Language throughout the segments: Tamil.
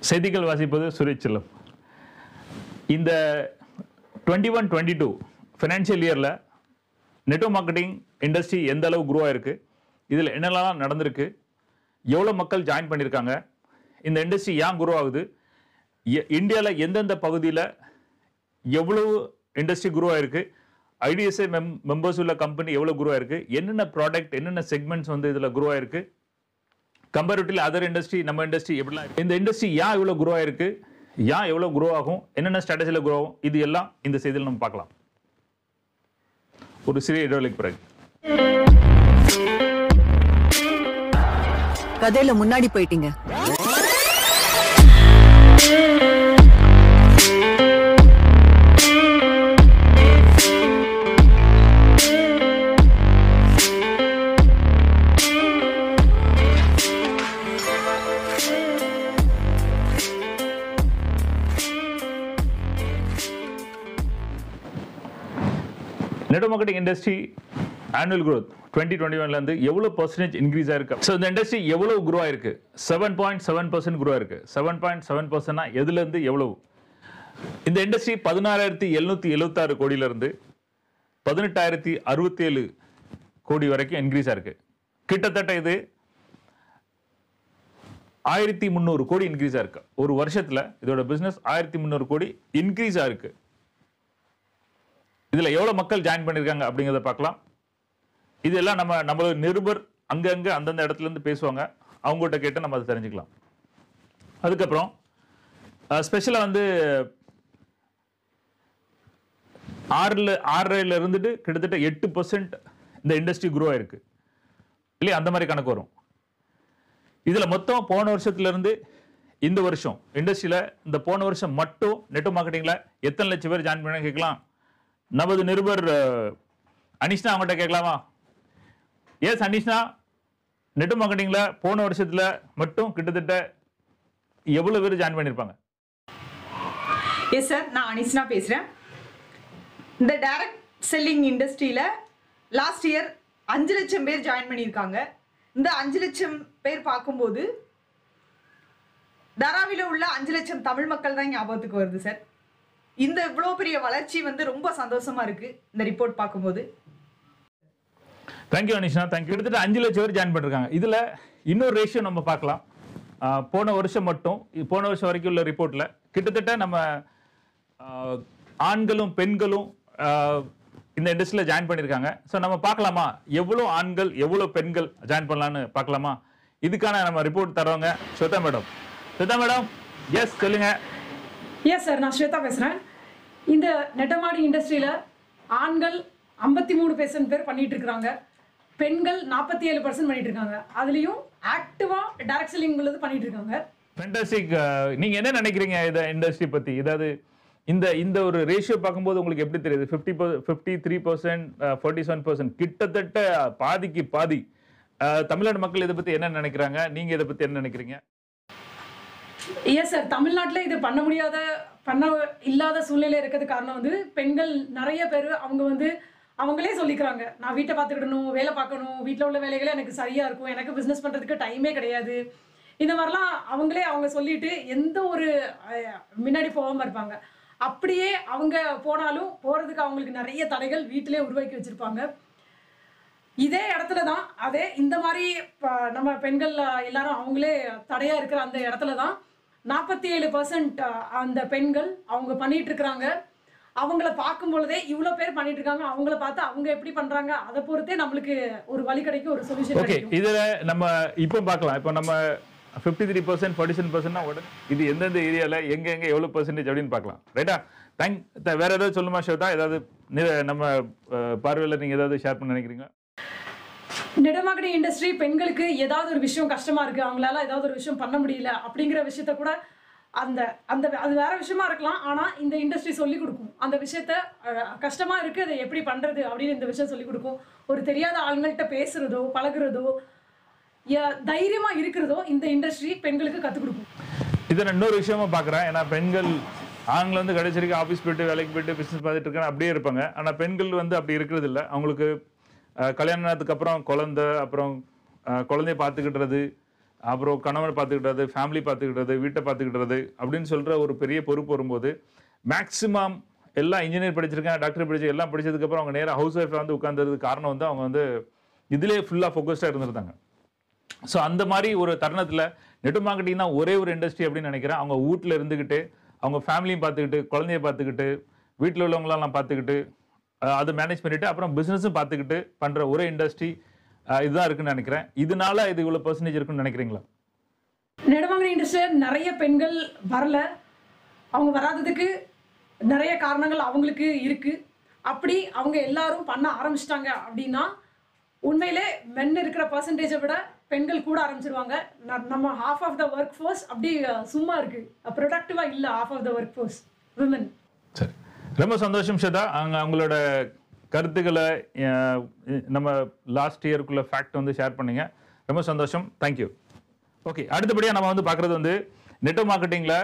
செய்திகள் வாசிப்பது சுரேஷ் செல்லம். இந்த 21-22 ஃபினான்ஷியல் இயரில் நெட்வொர்க் மார்க்கெட்டிங் இண்டஸ்ட்ரி எந்த அளவு குரோ ஆயிருக்கு, இதில் என்னெல்லாம் நடந்திருக்கு, எவ்வளோ மக்கள் ஜாயின் பண்ணியிருக்காங்க, இந்த இண்டஸ்ட்ரி ஏன் குரோ ஆகுது, இந்தியாவில் எந்தெந்த பகுதியில் எவ்வளவு இண்டஸ்ட்ரி குரோ ஆயிருக்கு, ஐடிஎஸ்ஐ மெம்பர்ஸ் உள்ள கம்பெனி எவ்வளோ குரோ ஆயிருக்கு, என்னென்ன ப்ராடக்ட் என்னென்ன செக்மெண்ட்ஸ் வந்து இதில் குரோ ஆயிருக்கு, கம்பேரிட்டிவ்லி அதர் இண்டஸ்ட்ரி நம்ம இண்டஸ்ட்ரி எப்படிலாம் இந்த இண்டஸ்ட்ரி ஏன் இவ்வளோ குரோ ஆயிருக்கு, ஏன் எவ்வளோ குரோ ஆகும், என்னென்ன ஸ்ட்ராட்டஜியில் குரோ ஆகும், இது எல்லாம் இந்த செய்தியில் நம்ம பார்க்கலாம். ஒரு சிறிய இடைவெளிக்கு பிறகு கதையில முன்னாடி போயிட்டீங்க. Network marketing industry annual growth 2021 இருந்து எவ்வளவு % இன்க்ரீஸ் ஆயிருக்கு. ஸோ இந்த இண்டஸ்ட்ரி எவ்வளவு குரோ ஆயிருக்கு, 7.7% குரோ ஆயிருக்கு. 7.7%னா எதுல இருந்து எவ்வளவு? இந்த இண்டஸ்ட்ரி 16,776 கோடியில இருந்து 18,067 கோடி வரைக்கும் இன்க்ரீஸ் ஆயிருக்கு. கிட்டத்தட்ட இது 1,300 கோடி இன்க்ரீஸ் ஆயிருக்கு. ஒரு வருஷத்துல இதோட பிசினஸ் 1,300 கோடி இன்க்ரீஸ் ஆயிருக்கு. இதுல எவ்வளவு மக்கள் ஜாயின் பண்ணிருக்காங்க அப்படிங்கறத பார்க்கலாம். இதெல்லாம் நம்மளோட நிருபர் அங்கங்க அந்தந்த இடத்துல இருந்து பேசுவாங்க, அவங்ககிட்ட கேட்டு நம்ம அதை தெரிஞ்சுக்கலாம். அதுக்கப்புறம் ஸ்பெஷலா வந்து 6.5 இருந்துட்டு கிட்டத்தட்ட 8% இந்த இண்டஸ்ட்ரி குரோ ஆயிருக்கு இல்லையா, அந்த மாதிரி கணக்கு வரும். இதுல மொத்தம் போன வருஷத்துல இருந்து இந்த வருஷம் இண்டஸ்ட்ரியில இந்த போன வருஷம் மட்டும் நெட்வொர்க் மார்க்கெட்டிங்ல எத்தனை லட்சம் பேர் ஜாயின் பண்ண கேட்கலாம். நமது நிருபர் அனிஷ்னா அவங்ககிட்ட கேட்கலாமா? எஸ் அனிஷ்னா, நெட்வொர்க் மார்க்கெட்டிங்ல போன வருஷத்துல மட்டும் கிட்டத்தட்ட எவ்வளவு பேர் ஜாயின் பண்ணிருப்பாங்க? எஸ் சார், நான் அனிஷ்னா பேசுறேன். இந்த டைரக்ட் செல்லிங் இண்டஸ்ட்ரியில லாஸ்ட் இயர் 5 லட்சம் பேர் ஜாயின் பண்ணியிருக்காங்க. இந்த 5 லட்சம் பேர் பார்க்கும்போது தாராவில உள்ள 5 லட்சம் தமிழ் மக்கள் தான் ஞாபகத்துக்கு வருது சார். இந்த இவ்வளோ பெரிய வளர்ச்சி வந்து ரொம்ப சந்தோஷமா இருக்கு இந்த ரிப்போர்ட் பார்க்கும்போது. Thank you Anishna, thank you. கிட்டத்தட்ட 5 லட்சம் பேர் ஜாயின் பண்ணிருக்காங்க. இதுல இன்னொரு ரேஷியோ நம்ம பார்க்கலாம். போன வருஷம் மட்டும், போன வருஷம் வரைக்கும் உள்ள ரிப்போர்ட்ல கிட்டத்தட்ட நம்ம ஆண்களும் பெண்களும் இந்த இண்டஸ்ட்ரியில ஜாயின் பண்ணிருக்காங்க. ஸோ நம்ம பார்க்கலாமா எவ்வளோ ஆண்கள் எவ்வளோ பெண்கள் ஜாயின் பண்ணலான்னு பார்க்கலாமா? இதுக்கான நம்ம ரிப்போர்ட் தரவங்க Shweta madam. Shweta madam, yes சொல்லுங்க. எஸ் சார், நான் ஸ்வேதா பேசுகிறேன். இந்த நெட்டமாடி இண்டஸ்ட்ரியில் ஆண்கள் 53% பேர் பண்ணிட்டு இருக்கிறாங்க, பெண்கள் 47% பண்ணிட்டு இருக்காங்க. அதுலேயும் ஆக்டிவாக டைரக்ட் செல்லிங் உள்ளது பண்ணிட்டு இருக்காங்க. ஃபேண்டாஸ்டிக். நீங்கள் என்ன நினைக்கிறீங்க இந்த இண்டஸ்ட்ரி பற்றி? ஏதாவது இந்த ஒரு ரேஷியோ பார்க்கும்போது உங்களுக்கு எப்படி தெரியுது? 53%, 47%, கிட்டத்தட்ட பாதிக்கு பாதி. தமிழ்நாடு மக்கள் இதை பற்றி என்ன நினைக்கிறாங்க, நீங்கள் இதை பற்றி என்ன நினைக்கிறீங்க? எஸ் சார், தமிழ்நாட்டில் இது பண்ண இல்லாத சூழ்நிலை இருக்கிறது காரணம் வந்து பெண்கள் நிறைய பேர் அவங்களே சொல்லிக்கிறாங்க, நான் வீட்டை பார்த்துக்கிடணும், வேலை பார்க்கணும், வீட்டில் உள்ள வேலைகளே எனக்கு சரியாக இருக்கும், எனக்கு பிஸ்னஸ் பண்ணுறதுக்கு டைமே கிடையாது, இந்த மாதிரிலாம் அவங்க சொல்லிட்டு எந்த ஒரு முன்னாடி போகாமல் இருப்பாங்க. அப்படியே அவங்க போனாலும் போகிறதுக்கு அவங்களுக்கு நிறைய தடைகள் வீட்டிலே உருவாக்கி வச்சுருப்பாங்க. இதே இடத்துல தான் இந்த மாதிரி நம்ம பெண்கள் எல்லாரும் அவங்களே தடையாக இருக்கிற அந்த இடத்துல தான் 47% அந்த பெண்கள் அவங்க பண்ணிட்டு இருக்கிறாங்க. அவங்கள பார்க்கும் பொழுதே இவ்வளோ பேர் பண்ணிட்டு இருக்காங்க, அவங்கள பார்த்து அவங்க எப்படி பண்றாங்க அதை பொறுத்தே நம்மளுக்கு ஒரு வழி கிடைக்கும், ஒரு சொல்யூஷன் கிடைக்கும். இதுல நம்ம இப்போ பார்க்கலாம். இப்போ நம்ம 53%, 47%னா உடனே இது எந்தெந்த ஏரியால எங்க எவ்வளவு % அப்படின்னு பார்க்கலாம். ரைட்டா? வேற ஏதாவது சொல்லுமா ஸ்வேதா? ஏதாவது நம்ம பார்வையில் நீங்க ஏதாவது ஷேர் பண்ண நினைக்கிறீங்க? நெட்வொர்க் மார்க்கெட்டிங் இண்டஸ்ட்ரி பெண்களுக்கு ஏதாவது ஒரு விஷயம் கஷ்டமா இருக்கு, அவங்களால ஏதாவது ஒரு விஷயம் பண்ண முடியல அப்படிங்கிற விஷயத்த கூட அது வேற விஷயமா இருக்கலாம், ஆனா இந்த இண்டஸ்ட்ரி சொல்லி கொடுக்கும். அந்த விஷயத்த கஷ்டமா இருக்கு, அதை எப்படி பண்றது அப்படின்னு இந்த விஷயம் சொல்லி கொடுக்கும். ஒரு தெரியாத ஆளுங்கள்ட்ட பேசுறதோ பழகுறதோ தைரியமா இருக்கிறதோ இந்த இண்டஸ்ட்ரி பெண்களுக்கு கற்றுக் கொடுக்கும். இதை நான் இன்னொரு விஷயமா பார்க்குறேன். ஏன்னா பெண்கள் ஆண்கள் வந்து கடைசி வரைக்கும் ஆஃபீஸ் போயிட்டு வேலைக்கு போயிட்டு பிஸ்னஸ் பார்த்துட்டு இருக்காங்க, அப்படியே இருப்பாங்க. ஆனால் பெண்கள் வந்து அப்படி இருக்கிறது இல்லை. அவங்களுக்கு கல்யாணத்துக்கு அப்புறம் குழந்தை, அப்புறம் குழந்தைய பார்த்துக்கிட்டுறது, அப்புறம் கணவன் பார்த்துக்கிட்டது, ஃபேமிலி பார்த்துக்கிட்டது, வீட்டை பார்த்துக்கிட்டது அப்படின்னு சொல்கிற ஒரு பெரிய பொறுப்பு வரும்போது மேக்ஸிமம் எல்லாம் இன்ஜினியர் படிச்சிருக்கேன், டாக்டர் படிச்சு எல்லாம் படிச்சதுக்கப்புறம் அவங்க நேராக ஹவுஸ் ஒய்ஃபில் வந்து உட்கார்ந்ததுக்கு காரணம் வந்து அவங்க வந்து இதிலே ஃபுல்லாக ஃபோக்கஸ்டாக இருந்திருந்தாங்க. ஸோ அந்த மாதிரி ஒரு தருணத்தில் நெட்வொர்க் மார்க்கெட்டிங் தான் ஒரே ஒரு இண்டஸ்ட்ரி அப்படின்னு நினைக்கிறேன். அவங்க வீட்டில் இருந்துக்கிட்டு அவங்க ஃபேமிலியும் பார்த்துக்கிட்டு, குழந்தைய பார்த்துக்கிட்டு, வீட்டில் உள்ளவங்களெல்லாம் பார்த்துக்கிட்டு, அதை மேனேஜ் பண்ணிவிட்டு அப்புறம் பிஸ்னஸும் பார்த்துக்கிட்டு பண்ணுற ஒரே இண்டஸ்ட்ரி இதுதான் இருக்குன்னு நினைக்கிறேன். இதனால இது இவ்வளோ பெர்சன்டேஜ் இருக்குன்னு நினைக்கிறீங்களா? நெடுவாங்க இண்டஸ்ட்ரியில் நிறைய பெண்கள் வரல. அவங்க வராததுக்கு நிறைய காரணங்கள் அவங்களுக்கு இருக்குது. அப்படி அவங்க எல்லாரும் பண்ண ஆரம்பிச்சிட்டாங்க அப்படின்னா உண்மையிலே மென் இருக்கிற பர்சன்டேஜை விட பெண்கள் கூட ஆரம்பிச்சிருவாங்க. நம்ம half of the workforce அப்படி சும்மா இருக்குது, ப்ரொடக்டிவாக இல்லை half of the workforce women. சரி, ரொம்ப சந்தோஷம் ஷதா. அவங்களோட கருத்துக்களை நம்ம லாஸ்ட் இயருக்குள்ள ஃபேக்ட் வந்து ஷேர் பண்ணீங்க. ரொம்ப சந்தோஷம், தேங்க்யூ. ஓகே, அடுத்தபடியாக நம்ம வந்து பார்க்குறது வந்து நெட்வொர்க் மார்க்கெட்டிங்கில்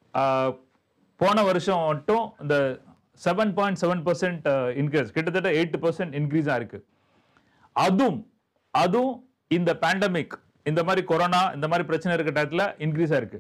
போன வருஷம் மட்டும் இந்த 7.7% இன்க்ரீஸ், கிட்டத்தட்ட 8% இன்க்ரீஸாக இருக்குது. அதுவும் இந்த பேண்டமிக், இந்த மாதிரி கொரோனா, இந்த மாதிரி பிரச்சனை இருக்க டயத்தில் இன்க்ரீஸாக இருக்கு.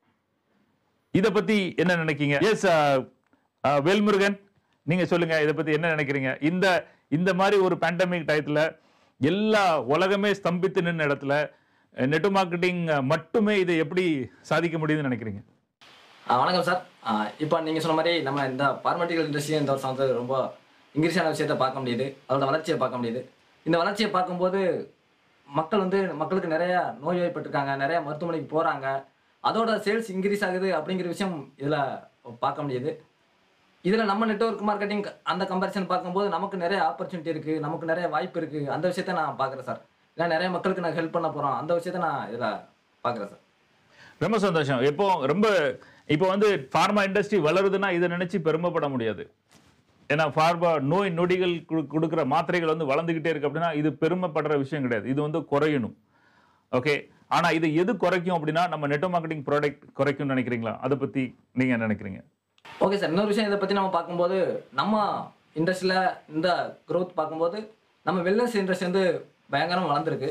இதை பற்றி என்ன நினைக்கிறீங்க? எஸ் வேல்முருகன், நீங்க சொல்லுங்க, இதை பற்றி என்ன நினைக்கிறீங்க? இந்த மாதிரி ஒரு பேண்டமிக் டயத்தில் எல்லா உலகமே ஸ்தம்பித்து நின்ற இடத்துல நெட்வொர்க் மார்க்கெட்டிங் மட்டுமே இதை எப்படி சாதிக்க முடியுதுன்னு நினைக்கிறீங்க? வணக்கம் சார். இப்போ நீங்கள் சொன்ன மாதிரி நம்ம இந்த பார்மட்டிக்கல் இண்டஸ்ட்ரியை இந்த வருஷம் வந்து ரொம்ப இன்க்ரீஸான விஷயத்தை பார்க்க முடியுது, அதோட வளர்ச்சியை பார்க்க முடியுது. இந்த வளர்ச்சியை பார்க்கும்போது மக்களுக்கு நிறைய நோய்வாய்ப்பட்டிருக்காங்க, நிறைய மருத்துவமனைக்கு போகிறாங்க, அதோட சேல்ஸ் இன்க்ரீஸ் ஆகுது அப்படிங்கிற விஷயம் இதில் பார்க்க முடியுது. இதில் நம்ம நெட்வொர்க் மார்க்கெட்டிங் அந்த கம்பேரிசன் பார்க்கும்போது நமக்கு நிறைய ஆப்பர்ச்சுனிட்டி இருக்குது, நமக்கு நிறைய வாய்ப்பு இருக்குது. அந்த விஷயத்த நான் பார்க்குறேன் சார். இல்லை நிறைய மக்களுக்கு நான் ஹெல்ப் பண்ண போகிறோம், அந்த விஷயத்த நான் இதில் பார்க்குறேன் சார். ரொம்ப சந்தோஷம். இப்போ வந்து ஃபார்மா இண்டஸ்ட்ரி வளருதுன்னா இதை நினைச்சு பெருமைப்பட முடியாது. ஏன்னா ஃபார்மா நோய் நொடிகள் கொடுக்குற மாத்திரைகள் வந்து வளர்ந்துக்கிட்டே இருக்கு அப்படின்னா இது பெருமைப்படுற விஷயம் கிடையாது, இது வந்து குறையணும். ஓகே, ஆனால் இது எது குறைக்கும் அப்படின்னா நம்ம நெட்வொர்க் மார்க்கெட்டிங் ப்ராடக்ட் குறைக்கும்னு நினைக்கிறீங்களா? அதை பற்றி நீங்கள் என்ன நினைக்கிறீங்க? ஓகே சார், இன்னொரு விஷயம் இதை பற்றி நம்ம பார்க்கும்போது நம்ம இண்டஸ்ட்ரியில் இந்த க்ரோத் பார்க்கும்போது நம்ம வெல்னஸ் இண்டஸ்ட்ரி வந்து பயங்கரமாக வளர்ந்துருக்கு.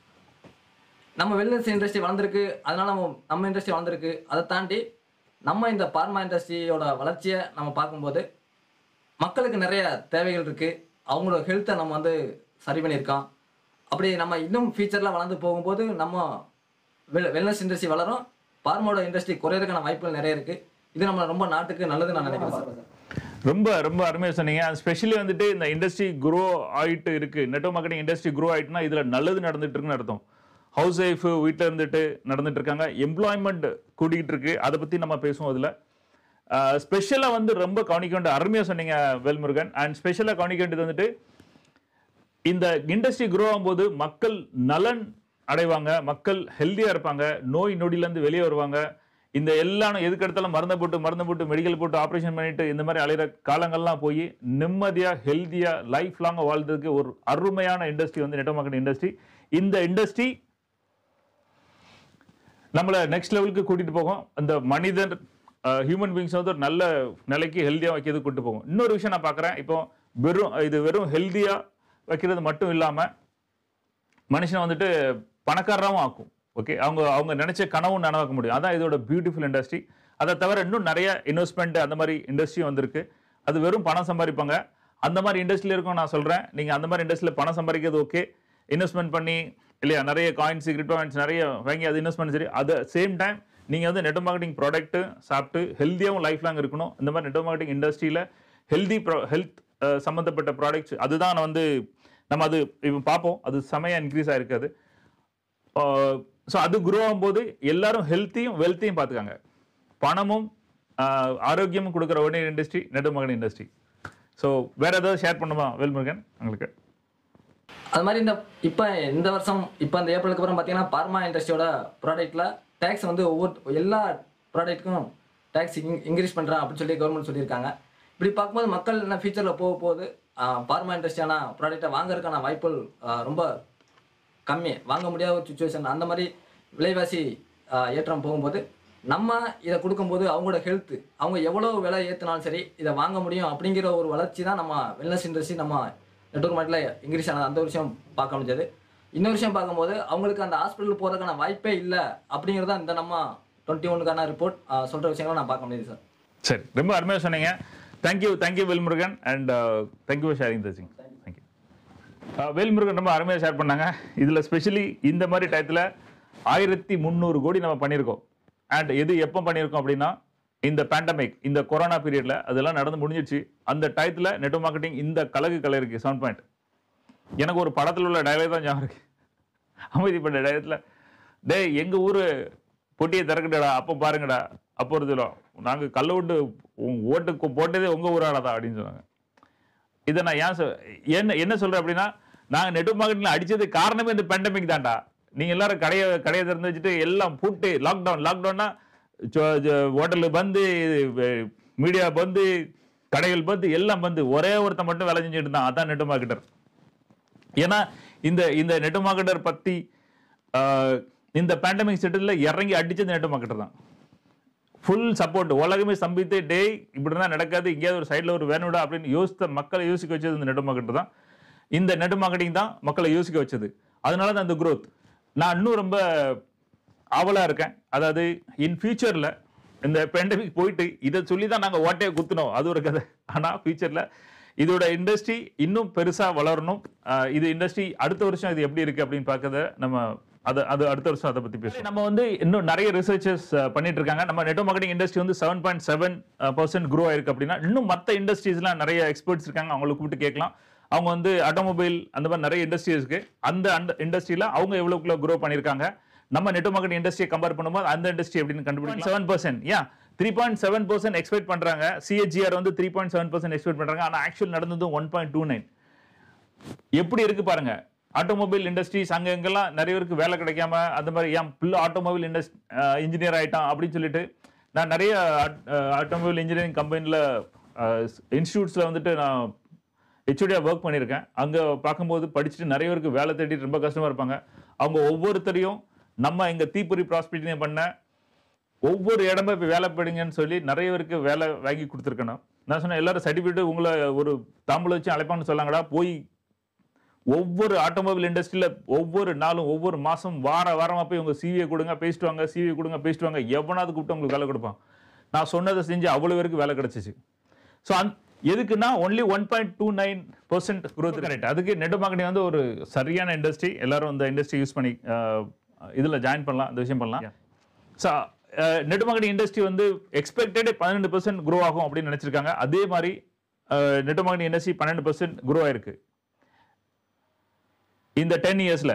நம்ம வெல்னஸ் இண்டஸ்ட்ரி வளர்ந்துருக்கு, அதனால நம்ம இண்டஸ்ட்ரி வளர்ந்துருக்கு. அதை தாண்டி நம்ம இந்த பார்மா இண்டஸ்ட்ரியோட வளர்ச்சியை நம்ம பார்க்கும்போது மக்களுக்கு நிறைய தேவைகள் இருக்குது, அவங்களோட ஹெல்த்தை நம்ம வந்து சரி பண்ணியிருக்கோம். அப்படி நம்ம இன்னும் ஃபியூச்சரில் வளர்ந்து போகும்போது நம்ம வெல்னஸ் இண்டஸ்ட்ரி வளரும், பார்மோட இண்டஸ்ட்ரி குறையிறதுக்கான வாய்ப்புகள் நிறைய இருக்குது. இது நம்ம ரொம்ப நாட்டுக்கு நல்லதுன்னு நான் நினைக்கிறேன் சார். ரொம்ப ரொம்ப அருமையாக சொன்னீங்க. ஸ்பெஷலி வந்துட்டு இந்த இண்டஸ்ட்ரி க்ரோ ஆகிட்டு இருக்கு, நெட்வொர்க் மார்க்கெட்டிங் இண்டஸ்ட்ரி க்ரோ ஆகிட்டுனா இதில் நல்லது நடந்துட்டு இருக்குன்னு அர்த்தம். ஹவுஸ் ஒய்ஃப் வீட்டில் இருந்துட்டு நடந்துட்டு இருக்காங்க, எம்ப்ளாய்மெண்ட் கூட்டிகிட்டு இருக்கு. அதை பற்றி நம்ம பேசுவோம். அதில் ஸ்பெஷலாக வந்து ரொம்ப கவனிக்க வேண்டிய, அருமையாக சொன்னீங்க வேல்முருகன். அண்ட் ஸ்பெஷலாக கவனிக்க வேண்டியது வந்துட்டு இந்த இண்டஸ்ட்ரி க்ரோ ஆகும்போது மக்கள் நலன் அடைவாங்க, மக்கள் ஹெல்த்தியாக இருப்பாங்க, நோய் நொடியிலேருந்து வெளியே வருவாங்க. இந்த எல்லாம் எதுக்கெடுத்தாலும் மருந்து போட்டு மெடிக்கல் போட்டு ஆப்ரேஷன் பண்ணிட்டு இந்த மாதிரி அலைகிற காலங்கள்லாம் போய் நிம்மதியாக ஹெல்த்தியாக லைஃப் லாங்காக வாழ்றதுக்கு ஒரு அருமையான இண்டஸ்ட்ரி வந்து நெட்வொர்க் மார்க்கெட்டிங் இண்டஸ்ட்ரி. இந்த இண்டஸ்ட்ரி நம்மளை நெக்ஸ்ட் லெவலுக்கு கூட்டிட்டு போகும். அந்த மனிதன் ஹியூமன் பீங்ஸ் வந்து ஒரு நல்ல நிலைக்கு ஹெல்த்தியாக வைக்கிறது கூட்டு போகும். இன்னொரு விஷயம் நான் பார்க்குறேன், இப்போ வெறும் ஹெல்த்தியாக வைக்கிறது மட்டும் இல்லாமல் மனுஷனை வந்துட்டு பணக்காரராகவும் ஆக்கும். ஓகே, அவங்க நினைச்ச கனவும் நனவாக்க முடியும். அதான் இதோட பியூட்டிஃபுல் இண்டஸ்ட்ரி. அதை தவிர இன்னும் நிறைய இன்வெஸ்ட்மெண்ட் அந்த மாதிரி இண்டஸ்ட்ரியும் வந்திருக்கு. அது வெறும் பணம் சம்பாதிப்பாங்க, அந்த மாதிரி இண்டஸ்ட்ரியில் இருக்கும். நான் சொல்கிறேன், நீங்கள் அந்த மாதிரி இண்டஸ்ட்ரியில் பணம் சம்பாதிக்கிறது ஓகே, இன்வெஸ்ட்மெண்ட் பண்ணி இல்லையா நிறைய காயின்ஸ் கிரிப்டோ காயின்ஸ் நிறைய வாங்கி அது இன்வெஸ்ட்மெண்ட் சரி. அது சேம் டைம் நீங்கள் வந்து நெட்வொர்க் மார்க்கெட்டிங் ப்ராடக்ட்டு சாப்பிட்டு ஹெல்த்தியாகவும் லைஃப் லாங் இருக்கணும். இந்த மாதிரி நெட்வொர்க் மார்க்கெட்டிங் இண்டஸ்ட்ரியில் ஹெல்த் சம்மந்தப்பட்ட ப்ராடக்ட்ஸ் அதுதான் வந்து நம்ம அது இப்போ பார்ப்போம். அது செமையாக இன்க்ரீஸ் ஆகிருக்காது. ஸோ அது குரோ ஆகும்போது எல்லாரும் ஹெல்த்தையும் வெல்த்தையும் பார்த்துக்காங்க. பணமும் ஆரோக்கியமும் கொடுக்குற ஒரே industry network marketing industry. So வேற ஏதாவது ஷேர் பண்ணுமா வேல்முருகன் உங்களுக்கு? அது மாதிரி இந்த வருஷம் இந்த ஏப்ரலுக்கு அப்புறம் பார்த்தீங்கன்னா பார்மா இண்டஸ்ட்ரியோட ப்ராடக்ட்டில் டேக்ஸ் வந்து எல்லா ப்ராடக்ட்டுக்கும் டேக்ஸ் இன்க்ரீஸ் பண்ணுறான் அப்படின்னு சொல்லி கவர்மெண்ட் சொல்லியிருக்காங்க. இப்படி பார்க்கும்போது மக்கள் என்ன ஃபியூச்சரில் போகும்போது பார்மா இண்டஸ்ட்ரியான ப்ராடக்டை வாங்குறதுக்கான வாய்ப்புகள் ரொம்ப கம்மி, வாங்க முடியாத ஒரு சுச்சுவேஷன். அந்த மாதிரி விலைவாசி ஏற்றம் போகும்போது நம்ம இதை கொடுக்கும்போது அவங்களோட ஹெல்த்து அவங்க எவ்வளோ விலை ஏற்றினாலும் சரி இதை வாங்க முடியும் அப்படிங்கிற ஒரு வளர்ச்சி தான் நம்ம வெல்னஸ் இண்டஸ்ட்ரி நம்ம நெட்வொர்க் மார்க்கெட்டில் இன்க்ரீஸ் ஆனது. அந்த விஷயம் பார்க்க முடிஞ்சது. இன்னொரு விஷயம் பார்க்கும்போது அவங்களுக்கு அந்த ஹாஸ்பிட்டல் போகிறதுக்கான வாய்ப்பே இல்லை அப்படிங்கிறது தான் இந்த நம்ம 21க்கான ரிப்போர்ட் சொல்கிற விஷயங்களை நான் பார்க்க முடியுது சார். சரி, ரொம்ப அருமையாக சொன்னீங்க. Thank you Velmurugan and thank you for sharing this thing. Thank you. Velmurugan ரொம்ப அருமையாக ஷேர் பண்ணாங்க. இதில் ஸ்பெஷலி இந்த மாதிரி டயத்தில் 1300 கோடி நம்ம பண்ணியிருக்கோம். அண்ட் எது எப்போ பண்ணியிருக்கோம் அப்படின்னா இந்த பேண்டமிக், இந்த கொரோனா பீரியடில் அதெல்லாம் நடந்து முடிஞ்சிடுச்சு. அந்த டயத்தில் நெட்வொர்க் மார்க்கெட்டிங் இந்த கலகு இருக்கு 7 பாயிண்ட். எனக்கு ஒரு படத்தில் உள்ள டயலாக் தான் ஞாபகம் இருக்கு. அமைதிப்பட்ட டயத்தில், டேய் எங்கள் ஊர் பொட்டியை திறக்கட்டடா, அப்போ பாருங்கடா, அப்போ ஒரு சொல்லுவோம், நாங்கள் கல்லை விட்டு ஓட்டுக்கு போட்டதே உங்கள் ஊராடா அப்படின்னு சொன்னாங்க. இதை நான் என்ன சொல்கிறேன் அப்படின்னா, நாங்கள் நெட்வொர்க் மார்க்கெட்டில் அடித்தது காரணமே இந்த பேண்டமிக் தான்டா. நீங்கள் எல்லாரும் கடையை திறந்து வச்சுட்டு எல்லாம் போட்டு லாக்டவுன்னா ஹோட்டலு பந்து, மீடியா பந்து, கடைகள் பந்து, எல்லாம் பந்து. ஒரே ஒருத்தன் மட்டும் வேலை செஞ்சுட்டு இருந்தான், அதான் நெட்வொர்க் மார்க்கெட்டர். ஏன்னா இந்த நெட்வொர்க் மார்க்கெட்டர் பற்றி இந்த பேண்டமிக் செட்டில் இறங்கி அடிச்சது நெட்வொர்க் மார்க்கெட்டர் தான். ஃபுல் சப்போர்ட், உலகமே சம்பித்து டேய் இப்படி தான் நடக்காது, எங்கேயாவது ஒரு சைடில் ஒரு வேணுடா அப்படின்னு மக்களை யோசிக்க வச்சது இந்த நெட்வொர்க் மார்க்கெட்டர் தான். இந்த நெட்வொர்க் மார்க்கெட்டிங் தான் மக்களை யோசிக்க வச்சது. அதனால தான் இந்த growth. நான் இன்னும் ரொம்ப ஆவலாக இருக்கேன். அதாவது இன் ஃபியூச்சரில் இந்த பேண்டமிக் போயிட்டு இதை சொல்லி தான் நாங்கள் ஓட்டையை குத்துனோம், அது ஒரு கதை. ஆனால் ஃபியூச்சரில் இதோட இண்டஸ்ட்ரி இன்னும் பெருசாக வளரணும். இது இண்டஸ்ட்ரி அடுத்த வருஷம் இது எப்படி இருக்குது அப்படின்னு பார்க்கறத நம்ம அது அடுத்த வருஷம் அதை பற்றி பேசுவோம். நம்ம வந்து இன்னும் நிறைய ரிசர்ச்சஸ் பண்ணிட்டு இருக்காங்க. நம்ம நெட்வொர்க் மார்க்கெட்டிங் இண்டஸ்ட்ரி வந்து 7.7% க்ரோ ஆயிருக்கு அப்படின்னா, இன்னும் மற்ற இண்டஸ்ட்ரீஸ்லாம் நிறைய எக்ஸ்பர்ட்ஸ் இருக்காங்க, அவங்களுக்கு கூப்பிட்டு கேட்கலாம். அவங்க வந்து ஆட்டோமொபைல் அந்த மாதிரி நிறைய இண்டஸ்ட்ரி இருக்கு. அந்த இண்டஸ்ட்ரியில் அவங்க எவ்வளோக்குள்ள க்ரோ பண்ணியிருக்காங்க, நம்ம நெட்வொர்க் மார்க்கெட்டிங் இண்டஸ்ட்ரியை கம்பேர் பண்ணும்போது அந்த இண்டஸ்ட்ரி எப்படின்னு கண்டுபிடிக்கலாம். 7%, 3.7% எக்ஸ்பெக்ட் பண்றாங்க. சிஹெச்ஆர் வந்து 3.7% எக்ஸ்பெக்ட் பண்றாங்க. ஆனா ஆக்சுவல் நடந்தது 1.29. எப்படி இருக்கு பாருங்க. ஆட்டோமொபைல் இண்டஸ்ட்ரீஸ் அங்க எங்கெல்லாம் நிறைய பேருக்கு வேலை கிடைக்காம அந்த மாதிரி பிள்ளை ஆட்டோமொபைல் இன்ஜினியர் ஆயிட்டான் அப்படின்னு சொல்லிட்டு, நான் நிறைய ஆட்டோமொபைல் இன்ஜினியரிங் கம்பெனியில் இன்ஸ்டியூட்ஸில் வந்துட்டு நான் ஹெச்ஓடியா ஒர்க் பண்ணியிருக்கேன். அங்கே பார்க்கும்போது படிச்சுட்டு நிறைய பேருக்கு வேலை தேடிட்டு ரொம்ப கஷ்டமாக இருப்பாங்க. அவங்க ஒவ்வொருத்தரையும் நம்ம இங்கே தீப்பொறி ப்ராஸ்பெக்டிங் பண்ண ஒவ்வொரு இடமா இப்போ வேலை படிங்கன்னு சொல்லி நிறைய பேருக்கு வேலை வாங்கி கொடுத்துருக்கணும். நான் சொன்னேன், எல்லாரும் சர்டிஃபிகேட் உங்களை ஒரு தாம்பூல வச்சு அழைப்பான்னு சொல்லாங்கடா. போய் ஒவ்வொரு ஆட்டோமொபைல் இண்டஸ்ட்ரியில் ஒவ்வொரு நாளும் ஒவ்வொரு மாதம் வாரமாக போய் உங்கள் சிவியை கொடுங்க பேசிட்டு வாங்க, எவனாவது கூப்பிட்டு உங்களுக்கு வேலை கொடுப்பான். நான் சொன்னதை செஞ்சு அவ்வளோ பேருக்கு வேலை கிடைச்சிச்சு. ஸோ எதுக்குன்னா ஒன்லி 1.29% growth கரெக்ட். அதுக்கு நெட்வொர்க் மார்க்கெட்டிங் வந்து ஒரு சரியான இண்டஸ்ட்ரி. எல்லாரும் இந்த இண்டஸ்ட்ரி யூஸ் பண்ணி இதில் ஜாயின் பண்ணலாம், இந்த விஷயம் பண்ணலாம். ஸோ நெட்வொர்க் மார்க்கெட்டிங் இண்டஸ்ட்ரி வந்து எக்ஸ்பெக்டடே 12% க்ரோ ஆகும் அப்படின்னு நினைச்சிருக்காங்க. அதே மாதிரி நெட்வொர்க் மார்க்கெட்டிங் இண்டஸ்ட்ரி 12% க்ரோ ஆயிருக்கு இந்த 10 இயர்ஸ்ல.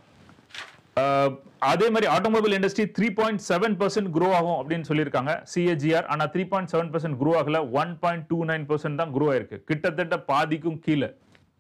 அதே மாதிரி ஆட்டோமொபைல் இண்டஸ்ட்ரி 3.7% க்ரோ ஆகும் அப்படின்னு சொல்லியிருக்காங்க சிஏஜிஆர். ஆனால் 3.7% க்ரோ ஆகல, 1.29% தான் க்ரோ ஆயிருக்கு. கிட்டத்தட்ட பாதிக்கும் கீழே.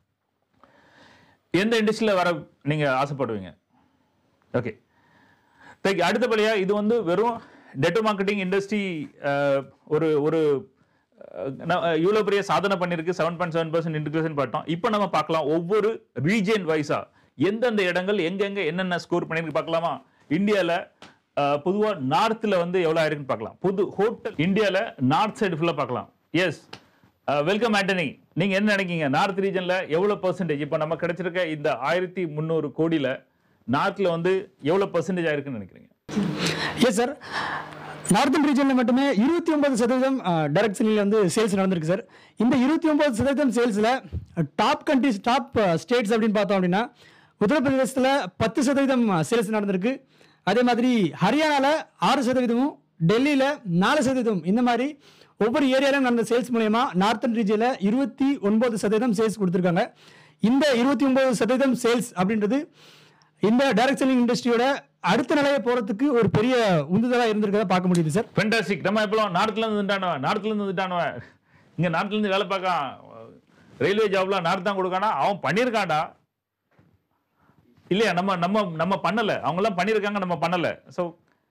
எந்த இண்டஸ்ட்ரியில் வர நீங்க ஆசைப்படுவீங்க? ஓகே, அடுத்தபடியா இது வந்து வெறும் நெட்வொர்க் மார்க்கெட்டிங் இண்டஸ்ட்ரி ஒரு இவ்வளவு பெரிய சாதனை பண்ணிருக்கு. 7.7% இன்க்ரீஸ் பார்த்தோம். இப்போ நம்ம பார்க்கலாம் ஒவ்வொரு ரீஜன் வைஸா எந்தெந்த இடங்கள் எங்கெங்க என்னென்ன ஸ்கோர் பண்ணிருக்கு பார்க்கலாமா? இந்தியாவில் பொதுவாக நார்த்தில் வந்து எவ்வளோ ஆயிருக்குன்னு பார்க்கலாம். புது ஹோட்டல் இந்தியாவில் நார்த் சைடு ஃபுல்லாக பார்க்கலாம். Yes, welcome Antony. நீங்க என்ன நினைக்கீங்க, நார்த் ரீஜன்ல எவ்வளவு பெர்சன்டேஜ் இப்போ நம்ம கிடைச்சிருக்க இந்த 1300 கோடியில நார்த்ல வந்து எவ்வளவு பெர்சன்டேஜ் ஆயிருக்குன்னு நினைக்கிறீங்க? எஸ் சார், நார்த்தன் ரீஜனில் மட்டுமே 29% டைரக்ட் செல்லில் வந்து சேல்ஸ் நடந்திருக்கு சார். இந்த 29% சேல்ஸில் டாப் கண்ட்ரிஸ், டாப் ஸ்டேட்ஸ் அப்படின்னு பார்த்தோம் அப்படின்னா, உத்தரப்பிரதேசத்தில் 10% சேல்ஸ் நடந்திருக்கு. அதே மாதிரி ஹரியானாவில் 6%, டெல்லியில் 4%. இந்த மாதிரி ஒவ்வொரு ஏரியாவிலும் நடந்த சேல்ஸ் மூலயமா நார்த்தன் ரீஜனில் 29% சேல்ஸ் கொடுத்துருக்காங்க. இந்த 29% சேல்ஸ் அப்படின்றது இந்த டைரக்ட் செல்லிங் இண்டஸ்ட்ரியோட அடுத்த நிலையை போறதுக்கு ஒரு பெரிய உந்துதலா இருந்திருக்கத பார்க்க முடியுது சார். ஃபென்டாஸ்டிக். நம்ம எப்பலாம் நார்த்ல இருந்து வந்துட்டானவ இங்க நார்த்ல இருந்து வேலை பார்க்கான், ரயில்வே ஜாப்ல நார்த் தான் கொடுக்கானா, அவன் பண்ணியிருக்கான்டா இல்லையா? நம்ம நம்ம நம்ம பண்ணல, அவங்க எல்லாம் பண்ணியிருக்காங்க, நம்ம பண்ணல. ஸோ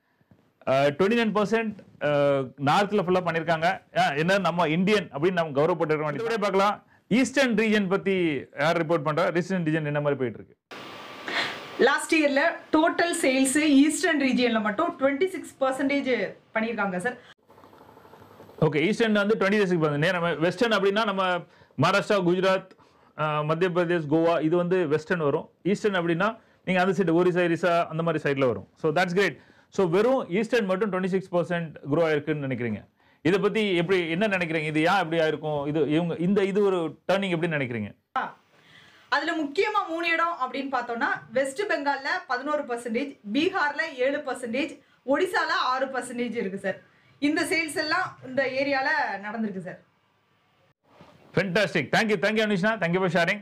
29% நார்த்ல ஃபுல்லா பண்ணியிருக்காங்க. என்ன நம்ம இந்தியன் அப்படின்னு நம்ம கௌரவப்பட்டிருக்கோம். பார்க்கலாம் ஈஸ்டர்ன் ரீஜன் பத்தி யார் ரிப்போர்ட் பண்றா? ஈஸ்டர்ன் ரீஜன் என்ன மாதிரி போயிட்டு இருக்கு? லாஸ்ட் இயர்ல டோட்டல் சேல்ஸ் ஈஸ்டர்ன் ரீஜியன்ல மட்டும் 26% பண்ணியிருக்காங்க சார். ஓகே, ஈஸ்டர்ன் வந்து 26%. வெஸ்டர்ன் அப்படின்னா நம்ம மகாராஷ்டிரா, குஜராத், மத்திய பிரதேஷ், கோவா, இது வந்து வெஸ்டர்ன் வரும். ஈஸ்டர்ன் அப்படின்னா நீங்கள் அந்த சைடு ஒரிசா இரிசா அந்த மாதிரி சைடில் வரும். So that's great. ஸோ வெறும் ஈஸ்டர்ன் மட்டும் 26% க்ரோ ஆயிருக்குன்னு நினைக்கிறீங்க. இதை பற்றி எப்படி என்ன நினைக்கிறீங்க? இது ஏன் எப்படி ஆயிருக்கும்? இது ஒரு டர்னிங் எப்படி நினைக்கிறீங்க? அதுல முக்கியமா 3 இடம் அப்படின்னு பார்த்தோம்னா வெஸ்ட் பெங்கால்ல 11%, பீகார்ல 7%, ஒடிசால 6% இருக்கு சார். இந்த சேல்ஸ் எல்லாம் இந்த ஏரியால நடந்திருக்கு sir. Fantastic. Thank you Anisha, thank you for sharing.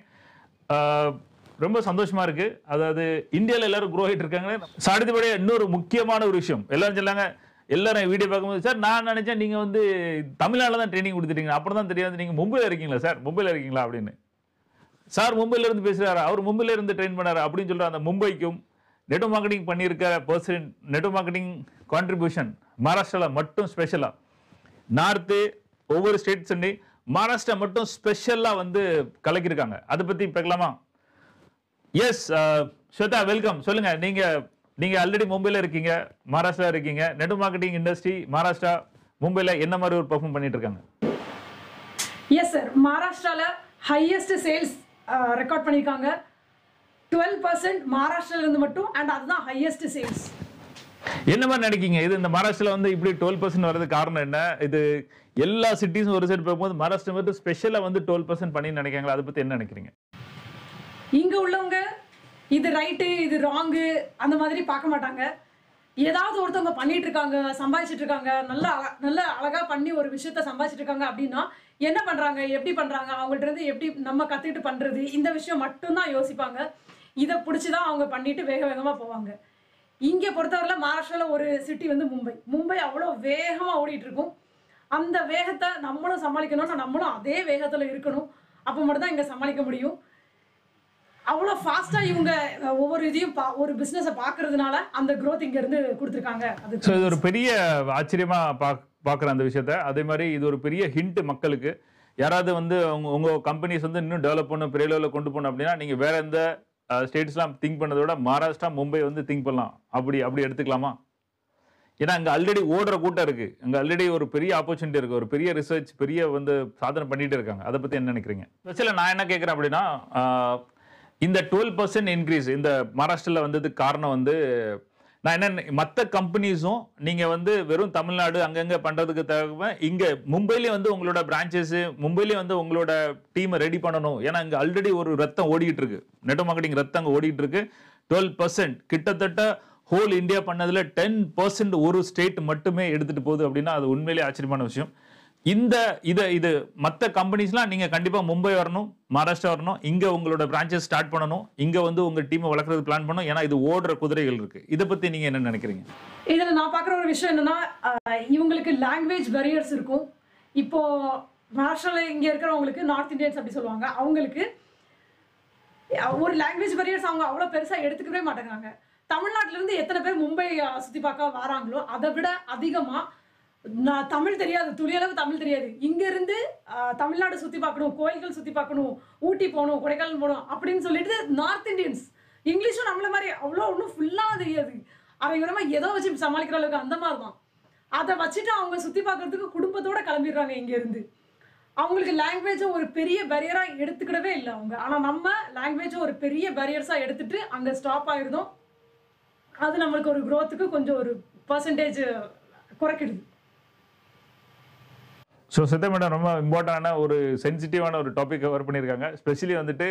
ரொம்ப சந்தோஷமா இருக்கு. அதாவது இந்தியாவில் எல்லாரும் க்ரோ ஆகிட்டு இருக்காங்க. அடுத்தபடியே இன்னொரு முக்கியமான ஒரு விஷயம், எல்லாரும் சொல்லாங்க, எல்லாரும் வீடியோ பார்க்கும்போது சார் நான் நினைச்சேன் நீங்க வந்து தமிழ்நாட்டில் தான் ட்ரைனிங் கொடுத்துட்டீங்க, அப்புறம் தான் தெரியாது நீங்க மும்பையில் இருக்கீங்களா சார், மும்பையில் இருக்கீங்களா அப்படின்னு. சார் மும்பையில இருந்து பேசுறாரு, அவர் மும்பையில இருந்து ட்ரெயின் பண்ணாரு அப்படின்னு சொல்ற அந்த மும்பைக்கும் நெட்வொர்க் மார்க்கெட்டிங் பண்ணியிருக்கிற பர்சன்ட் நெட்வொர்க் மார்க்கெட்டிங் கான்ட்ரிபியூஷன் மகாராஷ்டிராவில் மட்டும் ஸ்பெஷலாக, நார்த்து ஒவ்வொரு ஸ்டேட் சொல்லி மகாராஷ்டிரா மட்டும் ஸ்பெஷலாக வந்து கலக்கியிருக்காங்க. அதை பற்றி பார்க்கலாமா? Yes Shweta, welcome. சொல்லுங்க, நீங்க ஆல்ரெடி மும்பையில் இருக்கீங்க, மகாராஷ்டிரா இருக்கீங்க, நெட்வொர்க் மார்க்கெட்டிங் இண்டஸ்ட்ரி மகாராஷ்டிரா மும்பையில் என்ன மாதிரி ஒரு பெர்ஃபார்ம் பண்ணிட்டு இருக்காங்க? எஸ் சார், மகாராஷ்டிராவில் ஹையஸ்ட் சேல்ஸ் ரெக்கார்ட் பண்ணியிருக்காங்க. 12% மகாராஷ்டிராவிலிருந்து மட்டும், அண்ட் அதுதான் ஹையஸ்ட் சேல்ஸ். என்ன மாதிரி நினைக்கிங்க? இது இந்த மகாராஷ்டிராவில் வந்து இப்படி 12% வரது காரணம் என்ன? இது எல்லா சிட்டிஸும் ஒரு சைடு போகும்போது மகாராஷ்டிரா மட்டும் ஸ்பெஷலாக வந்து 12% பண்ணி நினைக்காங்களா? அதை பற்றி என்ன நினைக்கிறீங்க? இங்கே உள்ளவங்க இது ரைட்டு இது ராங்கு அந்த மாதிரி பார்க்க மாட்டாங்க. ஏதாவது ஒருத்தவங்க பண்ணிட்டு இருக்காங்க, சம்பாதிச்சுட்டு இருக்காங்க, நல்ல அழகா பண்ணி ஒரு விஷயத்த சம்பாதிச்சுட்டு இருக்காங்க அப்படின்னா என்ன பண்றாங்க, எப்படி பண்றாங்க, அவங்கள்ட்ட இருந்து எப்படி நம்ம கத்துக்கிட்டு பண்றது, இந்த விஷயம் மட்டும்தான் யோசிப்பாங்க. இதை பிடிச்சிதான் அவங்க பண்ணிட்டு வேக வேகமா போவாங்க. இங்கே பொறுத்தவரையில் மகாராஷ்டிராவில் ஒரு சிட்டி வந்து மும்பை அவ்வளோ வேகமாக ஓடிட்டு இருக்கும். அந்த வேகத்தை நம்மளும் சமாளிக்கணும்னா நம்மளும் அதே வேகத்தில் இருக்கணும். அப்போ மட்டும் தான் இங்கே சமாளிக்க முடியும். அவ்வளோ ஃபாஸ்ட்டாக இவங்க ஒவ்வொரு இதையும் ஒரு பிஸ்னஸை பார்க்கறதுனால அந்த க்ரோத் இங்கேருந்து கொடுத்துருக்காங்க. அது ஸோ இது ஒரு பெரிய ஆச்சரியமாக பார்க்குற அந்த விஷயத்த. அதே மாதிரி இது ஒரு பெரிய ஹிண்ட் மக்களுக்கு. யாராவது வந்து உங்கள் கம்பெனிஸ் வந்து இன்னும் டெவலப் பண்ணணும், பெரிய லெவலில் கொண்டு போகணும் அப்படின்னா நீங்கள் வேற எந்த ஸ்டேட்ஸ்லாம் திங்க் பண்ணதை விட மகாராஷ்டிரா மும்பை வந்து திங்க் பண்ணலாம். அப்படி எடுத்துக்கலாமா? ஏன்னா அங்கே ஆல்ரெடி ஓடுற கூட்டம் இருக்குது, அங்கே ஆல்ரெடி ஒரு பெரிய ஆப்பர்ச்சுனிட்டி இருக்குது, ஒரு பெரிய ரிசர்ச் பெரிய வந்து சாதனை பண்ணிகிட்டு இருக்காங்க. அதை பற்றி என்ன நினைக்கிறீங்க? ஸ்பெஷலாக நான் என்ன கேட்குறேன் அப்படின்னா, இந்த 12% இன்க்ரீஸ் இந்த மகாராஷ்டிராவில் வந்ததுக்கு காரணம் வந்து நான் என்ன, மற்ற கம்பெனிஸும் நீங்கள் வந்து வெறும் தமிழ்நாடு அங்கங்கே பண்ணுறதுக்கு தேவை, இங்கே மும்பையிலே வந்து உங்களோட பிரான்ச்சஸ், மும்பையிலே வந்து உங்களோட டீமை ரெடி பண்ணணும். ஏன்னா இங்கே ஆல்ரெடி ஒரு ரத்தம் ஓடிக்கிட்டு இருக்கு, நெட்வொர்க் மார்க்கெட்டிங் ரத்தம் அங்கே ஓடிட்டு இருக்கு. 12% கிட்டத்தட்ட ஹோல் இந்தியா பண்ணதில் 10% ஒரு ஸ்டேட் மட்டுமே எடுத்துட்டு போகுது அப்படின்னா அது உண்மையிலேயே ஆச்சரியமான விஷயம். இது மற்ற கம்பெனிஸ்லாம் நீங்கள் கண்டிப்பாக மும்பை வரணும், மகாராஷ்டிரா வரணும், இங்கே உங்களோட பிரான்ச்சஸ் ஸ்டார்ட் பண்ணணும், இங்கே வந்து உங்கள் டீமை வளர்க்குறது பிளான் பண்ணணும். ஏன்னா இது ஓடுற குதிரைகள் இருக்கு. இதை பற்றி நீங்கள் என்ன நினைக்கிறீங்க? இதில் நான் பார்க்குற ஒரு விஷயம் என்னன்னா, இவங்களுக்கு லாங்குவேஜ் பேரியர்ஸ் இருக்கும். இப்போ மகாராஷ்டிராவில் இங்கே இருக்கிறவங்களுக்கு நார்த் இந்தியன்ஸ் அப்படி சொல்லுவாங்க, அவங்களுக்கு ஒரு லாங்குவேஜ் பேரியர்ஸ் அவங்க அவ்வளோ பெருசாக எடுத்துக்கவே மாட்டேங்கிறாங்க. தமிழ்நாட்டிலேருந்து எத்தனை பேர் மும்பை சுற்றி பார்க்க வராங்களோ அதை விட அதிகமாக நான் தமிழ் தெரியாது, துளியளவு தமிழ் தெரியாது, இங்கேருந்து தமிழ்நாடு சுற்றி பார்க்கணும், கோயில்கள் சுற்றி பார்க்கணும், ஊட்டி போகணும், கொடைக்கானல் போகணும் அப்படின்னு சொல்லிட்டு நார்த் இந்தியன்ஸ். இங்கிலீஷும் நம்மள மாதிரி அவ்வளோ ஒன்றும் ஃபுல்லாக தெரியாது, அரைகுறமாக ஏதோ வச்சு சமாளிக்கிற அளவுக்கு அந்த மாதிரி தான். அதை வச்சுட்டு அவங்க சுற்றி பார்க்கறதுக்கு குடும்பத்தோடு கிளம்பிடுறாங்க இங்கேருந்து. அவங்களுக்கு லாங்குவேஜை ஒரு பெரிய பேரியராக எடுத்துக்கிடவே இல்லை அவங்க. ஆனால் நம்ம லாங்குவேஜை ஒரு பெரிய பேரியர்ஸாக எடுத்துகிட்டு அங்கே ஸ்டாப் ஆகிருந்தோம். அது நம்மளுக்கு ஒரு க்ரோத்துக்கு கொஞ்சம் ஒரு பர்சன்டேஜ் குறைக்கிடுது. ஸோ சித்த மேடம் ரொம்ப இம்பார்ட்டண்டான ஒரு சென்சிட்டிவான ஒரு டாபிக் கவர் பண்ணியிருக்காங்க. ஸ்பெஷலி வந்துட்டு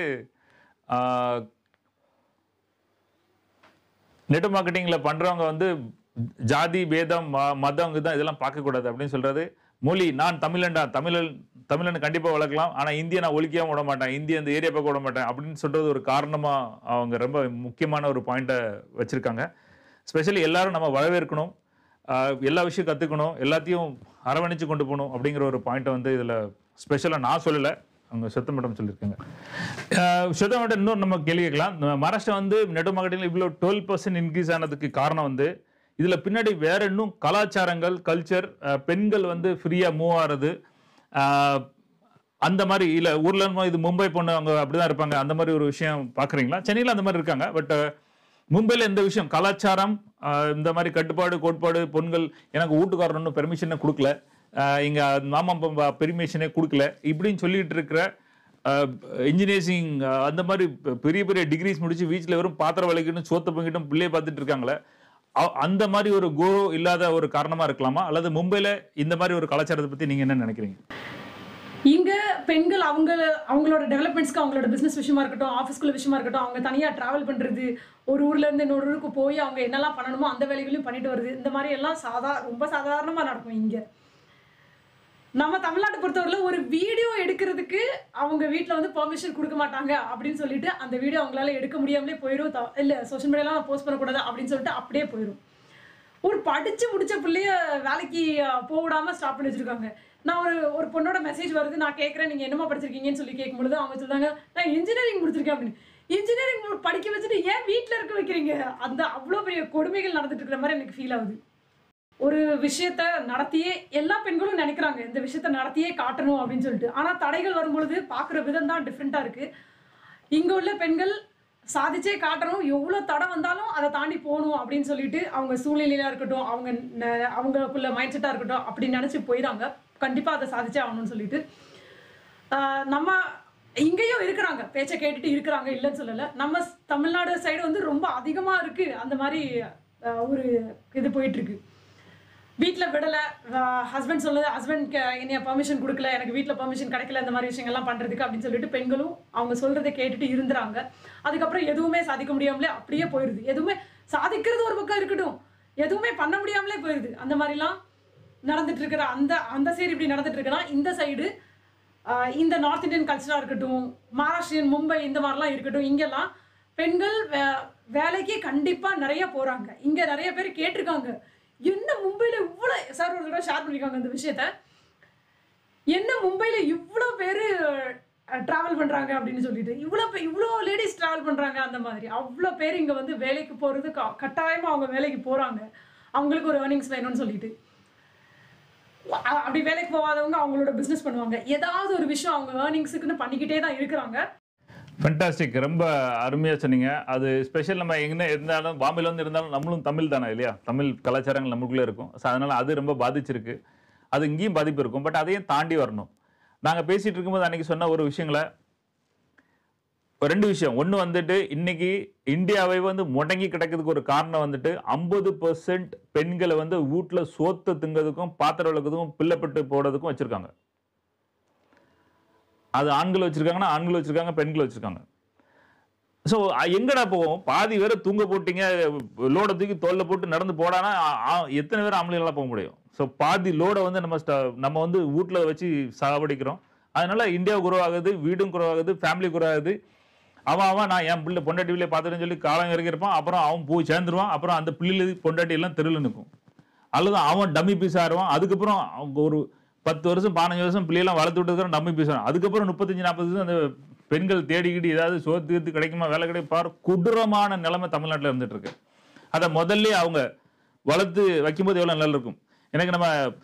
நெட்வொர்க் மார்க்கெட்டிங்கில் பண்ணுறவங்க வந்து ஜாதி பேதம் மதம் தான் இதெல்லாம் பார்க்கக்கூடாது அப்படின்னு சொல்கிறது. மொழி, நான் தமிழன்டா, தமிழன் கண்டிப்பாக வளர்க்கலாம், ஆனால் இந்தியை நான் ஒழிக்காம விட மாட்டேன், இந்திய அந்த ஏரியா பக்கம் விட மாட்டேன் அப்படின்னு சொல்கிறது ஒரு காரணமாக அவங்க ரொம்ப முக்கியமான ஒரு பாயிண்ட்டை வச்சுருக்காங்க. ஸ்பெஷலி எல்லாரும் நம்ம வரவேற்கணும், எல்லா விஷயம் கற்றுக்கணும், எல்லாத்தையும் அரவணைச்சு கொண்டு போகணும் அப்படிங்கிற ஒரு பாயிண்ட்டை வந்து இதில் ஸ்பெஷலாக நான் சொல்லலை, அவங்க சொத்த மேடம் சொல்லியிருக்காங்க. சொத்த மேடம் இன்னொரு நம்ம கேள்வி கேட்கலாம். மகாராஷ்டிரா வந்து நெட்வொர்க் மார்க்கெட்டிங்கில் இவ்வளோ 12% இன்க்ரீஸ் ஆனதுக்கு காரணம் வந்து இதில் பின்னாடி வேற இன்னும் கலாச்சாரங்கள், கல்ச்சர், பெண்கள் வந்து ஃப்ரீயாக மூவ் ஆகிறது, அந்த மாதிரி இல்லை ஊரில் இது மும்பை பொண்ணு அவங்க அப்படி தான் இருப்பாங்க, அந்த மாதிரி ஒரு விஷயம் பார்க்குறீங்களா? சென்னையில் அந்த மாதிரி இருக்காங்க, பட் மும்பையில் இந்த விஷயம் கலாச்சாரம், இந்த மாதிரி கட்டுப்பாடு கோட்பாடு, பொண்கள் எனக்கு வீட்டுக்காரர் ஒன்றும் பெர்மிஷனே கொடுக்கல, இங்கே மாமா பெர்மிஷனே கொடுக்கல இப்படின்னு சொல்லிட்டு இருக்கிற இன்ஜினியரிங் அந்த மாதிரி பெரிய பெரிய டிகிரிஸ் முடிச்சு வீட்டில் வெறும் பாத்திரம் விளக்கிட்டும் சோத்த பங்கிட்டும் பிள்ளையை பார்த்துட்டு இருக்காங்களே, அந்த மாதிரி ஒரு கௌரவம் இல்லாத ஒரு காரணமா இருக்கலாமா, அல்லது மும்பையில் இந்த மாதிரி ஒரு கலாச்சாரத்தை பற்றி நீங்கள் என்ன நினைக்கிறீங்க? இங்க பெண்கள் அவங்களோட டெவலப்மெண்ட்ஸ்க்கு, அவங்களோட பிசினஸ் விஷயமா இருக்கட்டும், ஆஃபீஸ்க்குள்ள விஷயமா இருக்கட்டும், அவங்க தனியா டிராவல் பண்றது, ஒரு ஊர்ல இருந்து இன்னொரு ஊருக்கு போய் அவங்க என்னெல்லாம் பண்ணணுமோ அந்த வேலைகளையும் பண்ணிட்டு வருது, இந்த மாதிரி எல்லாம் ரொம்ப சாதாரணமா நடக்கும். இங்க நம்ம தமிழ்நாட்டை பொறுத்தவரையில ஒரு வீடியோ எடுக்கிறதுக்கு அவங்க வீட்டில் வந்து பெர்மிஷன் கொடுக்க மாட்டாங்க அப்படின்னு சொல்லிட்டு அந்த வீடியோ அவங்களால எடுக்க முடியாமலே போயிடும். இல்லை சோஷியல் மீடியாலாம் போஸ்ட் பண்ணக்கூடாது அப்படின்னு சொல்லிட்டு அப்படியே போயிடும். ஒரு படிச்சு முடிச்ச பிள்ளைய வேலைக்கு போடாம ஸ்டாப் பண்ணி வச்சிருக்காங்க. நான் ஒரு பொண்ணோட மெசேஜ் வருது, நான் கேட்குறேன் நீங்கள் என்னமா படிச்சிருக்கீங்கன்னு சொல்லி கேட்கும்பொழுது அவங்க சொல்றாங்க நான் இன்ஜினியரிங் முடிச்சிருக்கேன் அப்படின்னு. இன்ஜினியரிங் படிக்க வச்சுட்டு ஏன் வீட்டில் இருக்க வைக்கிறீங்க? அந்த அவ்வளோ பெரிய கொடுமைகள் நடந்துட்டு இருக்கிற மாதிரி எனக்கு ஃபீல் ஆகுது. ஒரு விஷயத்த நடத்தியே எல்லா பெண்களும் நினைக்கிறாங்க இந்த விஷயத்த நடத்தியே காட்டணும் அப்படின்னு சொல்லிட்டு. ஆனால் தடைகள் வரும்பொழுது பார்க்குற விதம் தான் டிஃப்ரெண்ட்டாக இருக்குது. இங்கே உள்ள பெண்கள் சாதிச்சே காட்டணும், எவ்வளோ தடை வந்தாலும் அதை தாண்டி போகணும் அப்படின்னு சொல்லிட்டு அவங்க சூழ்நிலையாக இருக்கட்டும், அவங்களுக்குள்ள மைண்ட் செட்டாக இருக்கட்டும் அப்படின்னு நினச்சி போயிடாங்க. கண்டிப்பாக அதை சாதிச்சே ஆகணும்னு சொல்லிட்டு நம்ம இங்கேயும் இருக்கிறாங்க, பேச்சை கேட்டுட்டு இருக்கிறாங்க, இல்லைன்னு சொல்லலை. நம்ம தமிழ்நாடு சைடு வந்து ரொம்ப அதிகமாக இருக்குது அந்த மாதிரி ஒரு இது போயிட்டுருக்கு. வீட்டில் விடலை, ஹஸ்பண்ட் சொல்லுது, ஹஸ்பண்ட் என்னைய பர்மிஷன் கொடுக்கல, எனக்கு வீட்டில் பர்மிஷன் கிடைக்கல, இந்த மாதிரி விஷயங்கள்லாம் பண்ணுறதுக்கு அப்படின்னு சொல்லிட்டு பெண்களும் அவங்க சொல்கிறத கேட்டுட்டு இருந்துறாங்க. அதுக்கப்புறம் எதுவுமே சாதிக்க முடியாமலே அப்படியே போயிடுது. எதுவுமே சாதிக்கிறது ஒரு பக்கம் இருக்கட்டும், எதுவுமே பண்ண முடியாமலே போயிடுது. அந்த மாதிரிலாம் நடந்துட்டு இருக்கிற அந்த சைடு இப்படி நடந்துட்டு இருக்குன்னா, இந்த சைடு இந்த நார்த் இந்தியன் கல்ச்சராக இருக்கட்டும், மகாராஷ்டிரியன் மும்பை இந்த மாதிரிலாம் இருக்கட்டும், இங்கெல்லாம் பெண்கள் வேலைக்கு கண்டிப்பாக நிறைய போகிறாங்க. இங்கே நிறைய பேர் கேட்டிருக்காங்க, என்ன மும்பையில் இவ்வளோ, சார் ஒரு தடவை ஷேர் பண்ணியிருக்காங்க இந்த விஷயத்த, என்ன மும்பையில் இவ்வளோ பேர் ட்ராவல் பண்ணுறாங்க அப்படின்னு சொல்லிட்டு, இவ்வளோ லேடிஸ் ட்ராவல் பண்ணுறாங்க. அந்த மாதிரி அவ்வளோ பேர் இங்கே வந்து வேலைக்கு போகிறது கட்டாயமாக அவங்க வேலைக்கு போகிறாங்க, அவங்களுக்கு ஒரு ஏர்னிங்ஸ் வேணும்னு சொல்லிட்டு. அப்படி வேலைக்கு போகாதவங்க அவங்களோட பிஸ்னஸ் பண்ணுவாங்க, ஏதாவது ஒரு விஷயம் அவங்க ஏர்னிங்ஸுக்குன்னு பண்ணிக்கிட்டே தான் இருக்கிறாங்க. ஃபென்டாஸ்டிக், ரொம்ப அருமையாக சொன்னீங்க. அது ஸ்பெஷல் நம்ம எங்கே இருந்தாலும் பாம்பேல வந்து இருந்தாலும் நம்மளும் தமிழ் தானே இல்லையா, தமிழ் கலாச்சாரங்கள் நமக்குள்ளே இருக்கும். ஸோ அதனால் அது ரொம்ப பாதிச்சிருக்கு, அது இங்கேயும் பாதிப்பு இருக்கும். பட் அதையும் தாண்டி வரணும். நாங்கள் பேசிகிட்டு இருக்கும்போது அன்றைக்கி சொன்ன ஒரு விஷயங்களை, ரெண்டு விஷயம். ஒன்று வந்துட்டு இன்னைக்கு இந்தியாவை வந்து முடங்கி கிடக்கிறதுக்கு ஒரு காரணம் வந்துட்டு 50% பெண்களை வந்து வீட்டில் சோத்து திங்கிறதுக்கும் பாத்திரம் விளக்குறதுக்கும் பிள்ளைப்பட்டு போடுறதுக்கும் வச்சுருக்காங்க. அது ஆண்கள் வச்சிருக்காங்கன்னா ஆண்கள் வச்சிருக்காங்க, பெண்கள் வச்சிருக்காங்க. ஸோ எங்கடா போவோம், பாதி பேரை தூங்க போட்டீங்க, லோடை தூக்கி தோல்ல போட்டு நடந்து போடானா எத்தனை பேர் ஆம்பளைலாம் போக முடியும்? ஸோ பாதி லோடை வந்து நம்ம வந்து வீட்டில் வச்சு சாவடிக்கிறோம். அதனால இந்தியா குரோவாகுது, வீடும் குரோவாகுது, ஃபேமிலி குரோவாகுது. அவன் நான் என் பிள்ளை பொண்டாட்டி பிள்ளையை பார்த்துட்டுன்னு சொல்லி காலம் இறக்கிருப்பான். அப்புறம் அவன் போய் சேர்ந்துருவான். அப்புறம் அந்த பிள்ளைல பொண்டாட்டி எல்லாம் தெருவில் நிற்கும். அல்லது அவன் டம்மி பீஸ் ஆடுவான். அதுக்கப்புறம் அவங்க ஒரு 10 வருஷம் 15 வருஷம் பிள்ளையெல்லாம் வளர்த்து விட்டு டம்மி பீஸ் ஆடும். அதுக்கப்புறம் 35-40 வருஷம் அந்த பெண்கள் தேடிக்கிட்டு ஏதாவது சோத்து கிடைக்குமா, வேலை கிடைப்பார். கொடூரமான நிலைமை தமிழ்நாட்டில் இருந்துட்டு இருக்கு. அதை முதல்ல அவங்க வளர்த்து வைக்கும்போது எவ்வளோ நல்லா இருக்கும். எனக்கு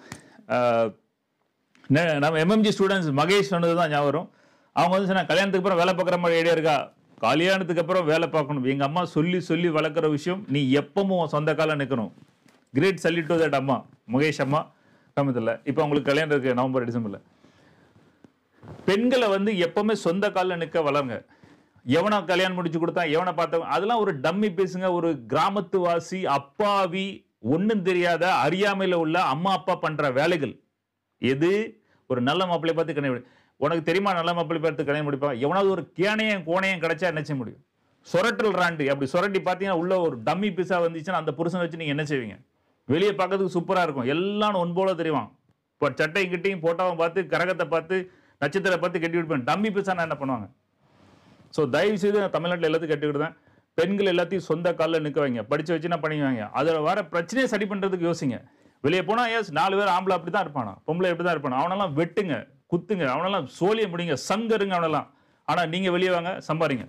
நம்ம எம்எம்ஜி ஸ்டூடெண்ட்ஸ் மகேஷ் சொன்னது தான் ஞாபகம் வரும். அவங்க வந்து சொன்ன கல்யாணத்துக்கு அப்புறம் வேலை பார்க்குற மாதிரி ஐடியா இருக்கா, கல்யாணத்துக்கு அப்புறம் வேலை பார்க்கணும். எங்கள் அம்மா சொல்லி வளர்க்குற விஷயம், நீ எப்பவும் சொந்த காலம் நிற்கணும். கிரேட் சல்யூட் டு தட் அம்மா, மகேஷ் அம்மா கமித்தில். இப்போ அவங்களுக்கு கல்யாணம் இருக்கு நவம்பர் டிசம்பரில். பெண்களை வந்து எப்பவுமே சொந்த காலில் நிற்க வளருங்க. எவனை கல்யாணம் முடிச்சு கொடுத்தா, எவனை பார்த்தவங்க, அதெல்லாம் ஒரு டம்மி பேசுங்க. ஒரு கிராமத்து வாசி, அப்பாவி, ஒன்றும் தெரியாத அறியாமையில் உள்ள அம்மா அப்பா பண்ற வேலைகள் எது? ஒரு நல்ல மாப்பிள்ளை பார்த்து கல்யாணம், உனக்கு தெரியுமா நல்ல மாப்பிள்ளை பார்த்து கல்யாணம் முடிப்பா? எவனாவது ஒரு கேனையும் கோணையும் கிடைச்சா என்ன செய்ய முடியும்? சொரட்டல் ராண்டு அப்படி சொரட்டி பார்த்தீங்கன்னா உள்ள ஒரு டம்மி பீஸா வந்துச்சுன்னா அந்த புருஷனை வச்சு நீங்க என்ன செய்வீங்க? வெளியே பார்க்கறதுக்கு சூப்பரா இருக்கும், எல்லாம் ஒன் போல தெரியும். இப்போ சட்டையும் கிட்டையும் போட்டோவை பார்த்து, கரகத்தை பார்த்து, நட்சத்திரத்தை பார்த்து கட்டி விடுப்பேன். டம்மி பீஸா என்ன பண்ணுவாங்க? ஸோ தயவு செய்து தமிழ்நாட்டில் எல்லாத்தையும் கட்டி விடுதேன். பெண்கள் எல்லாத்தையும் சொந்த காலில் நிற்க வைங்க, படிச்சு வச்சுன்னா பண்ணிக்குவாங்க. அதில் வர பிரச்சனையை சரி பண்ணுறதுக்கு யோசிங்க. வெளியே போனால் எஸ் 4 பேர் ஆம்பளை அப்படி தான் இருப்பானா, பொம்பளை எப்படி தான் இருப்பானா, அவனெல்லாம் வெட்டுங்க, குத்துங்க, அவனெல்லாம் சோழிய முடிங்க, சங்கருங்க அவனெல்லாம். ஆனால் நீங்கள் வெளியே வாங்க, சம்பாதிங்க.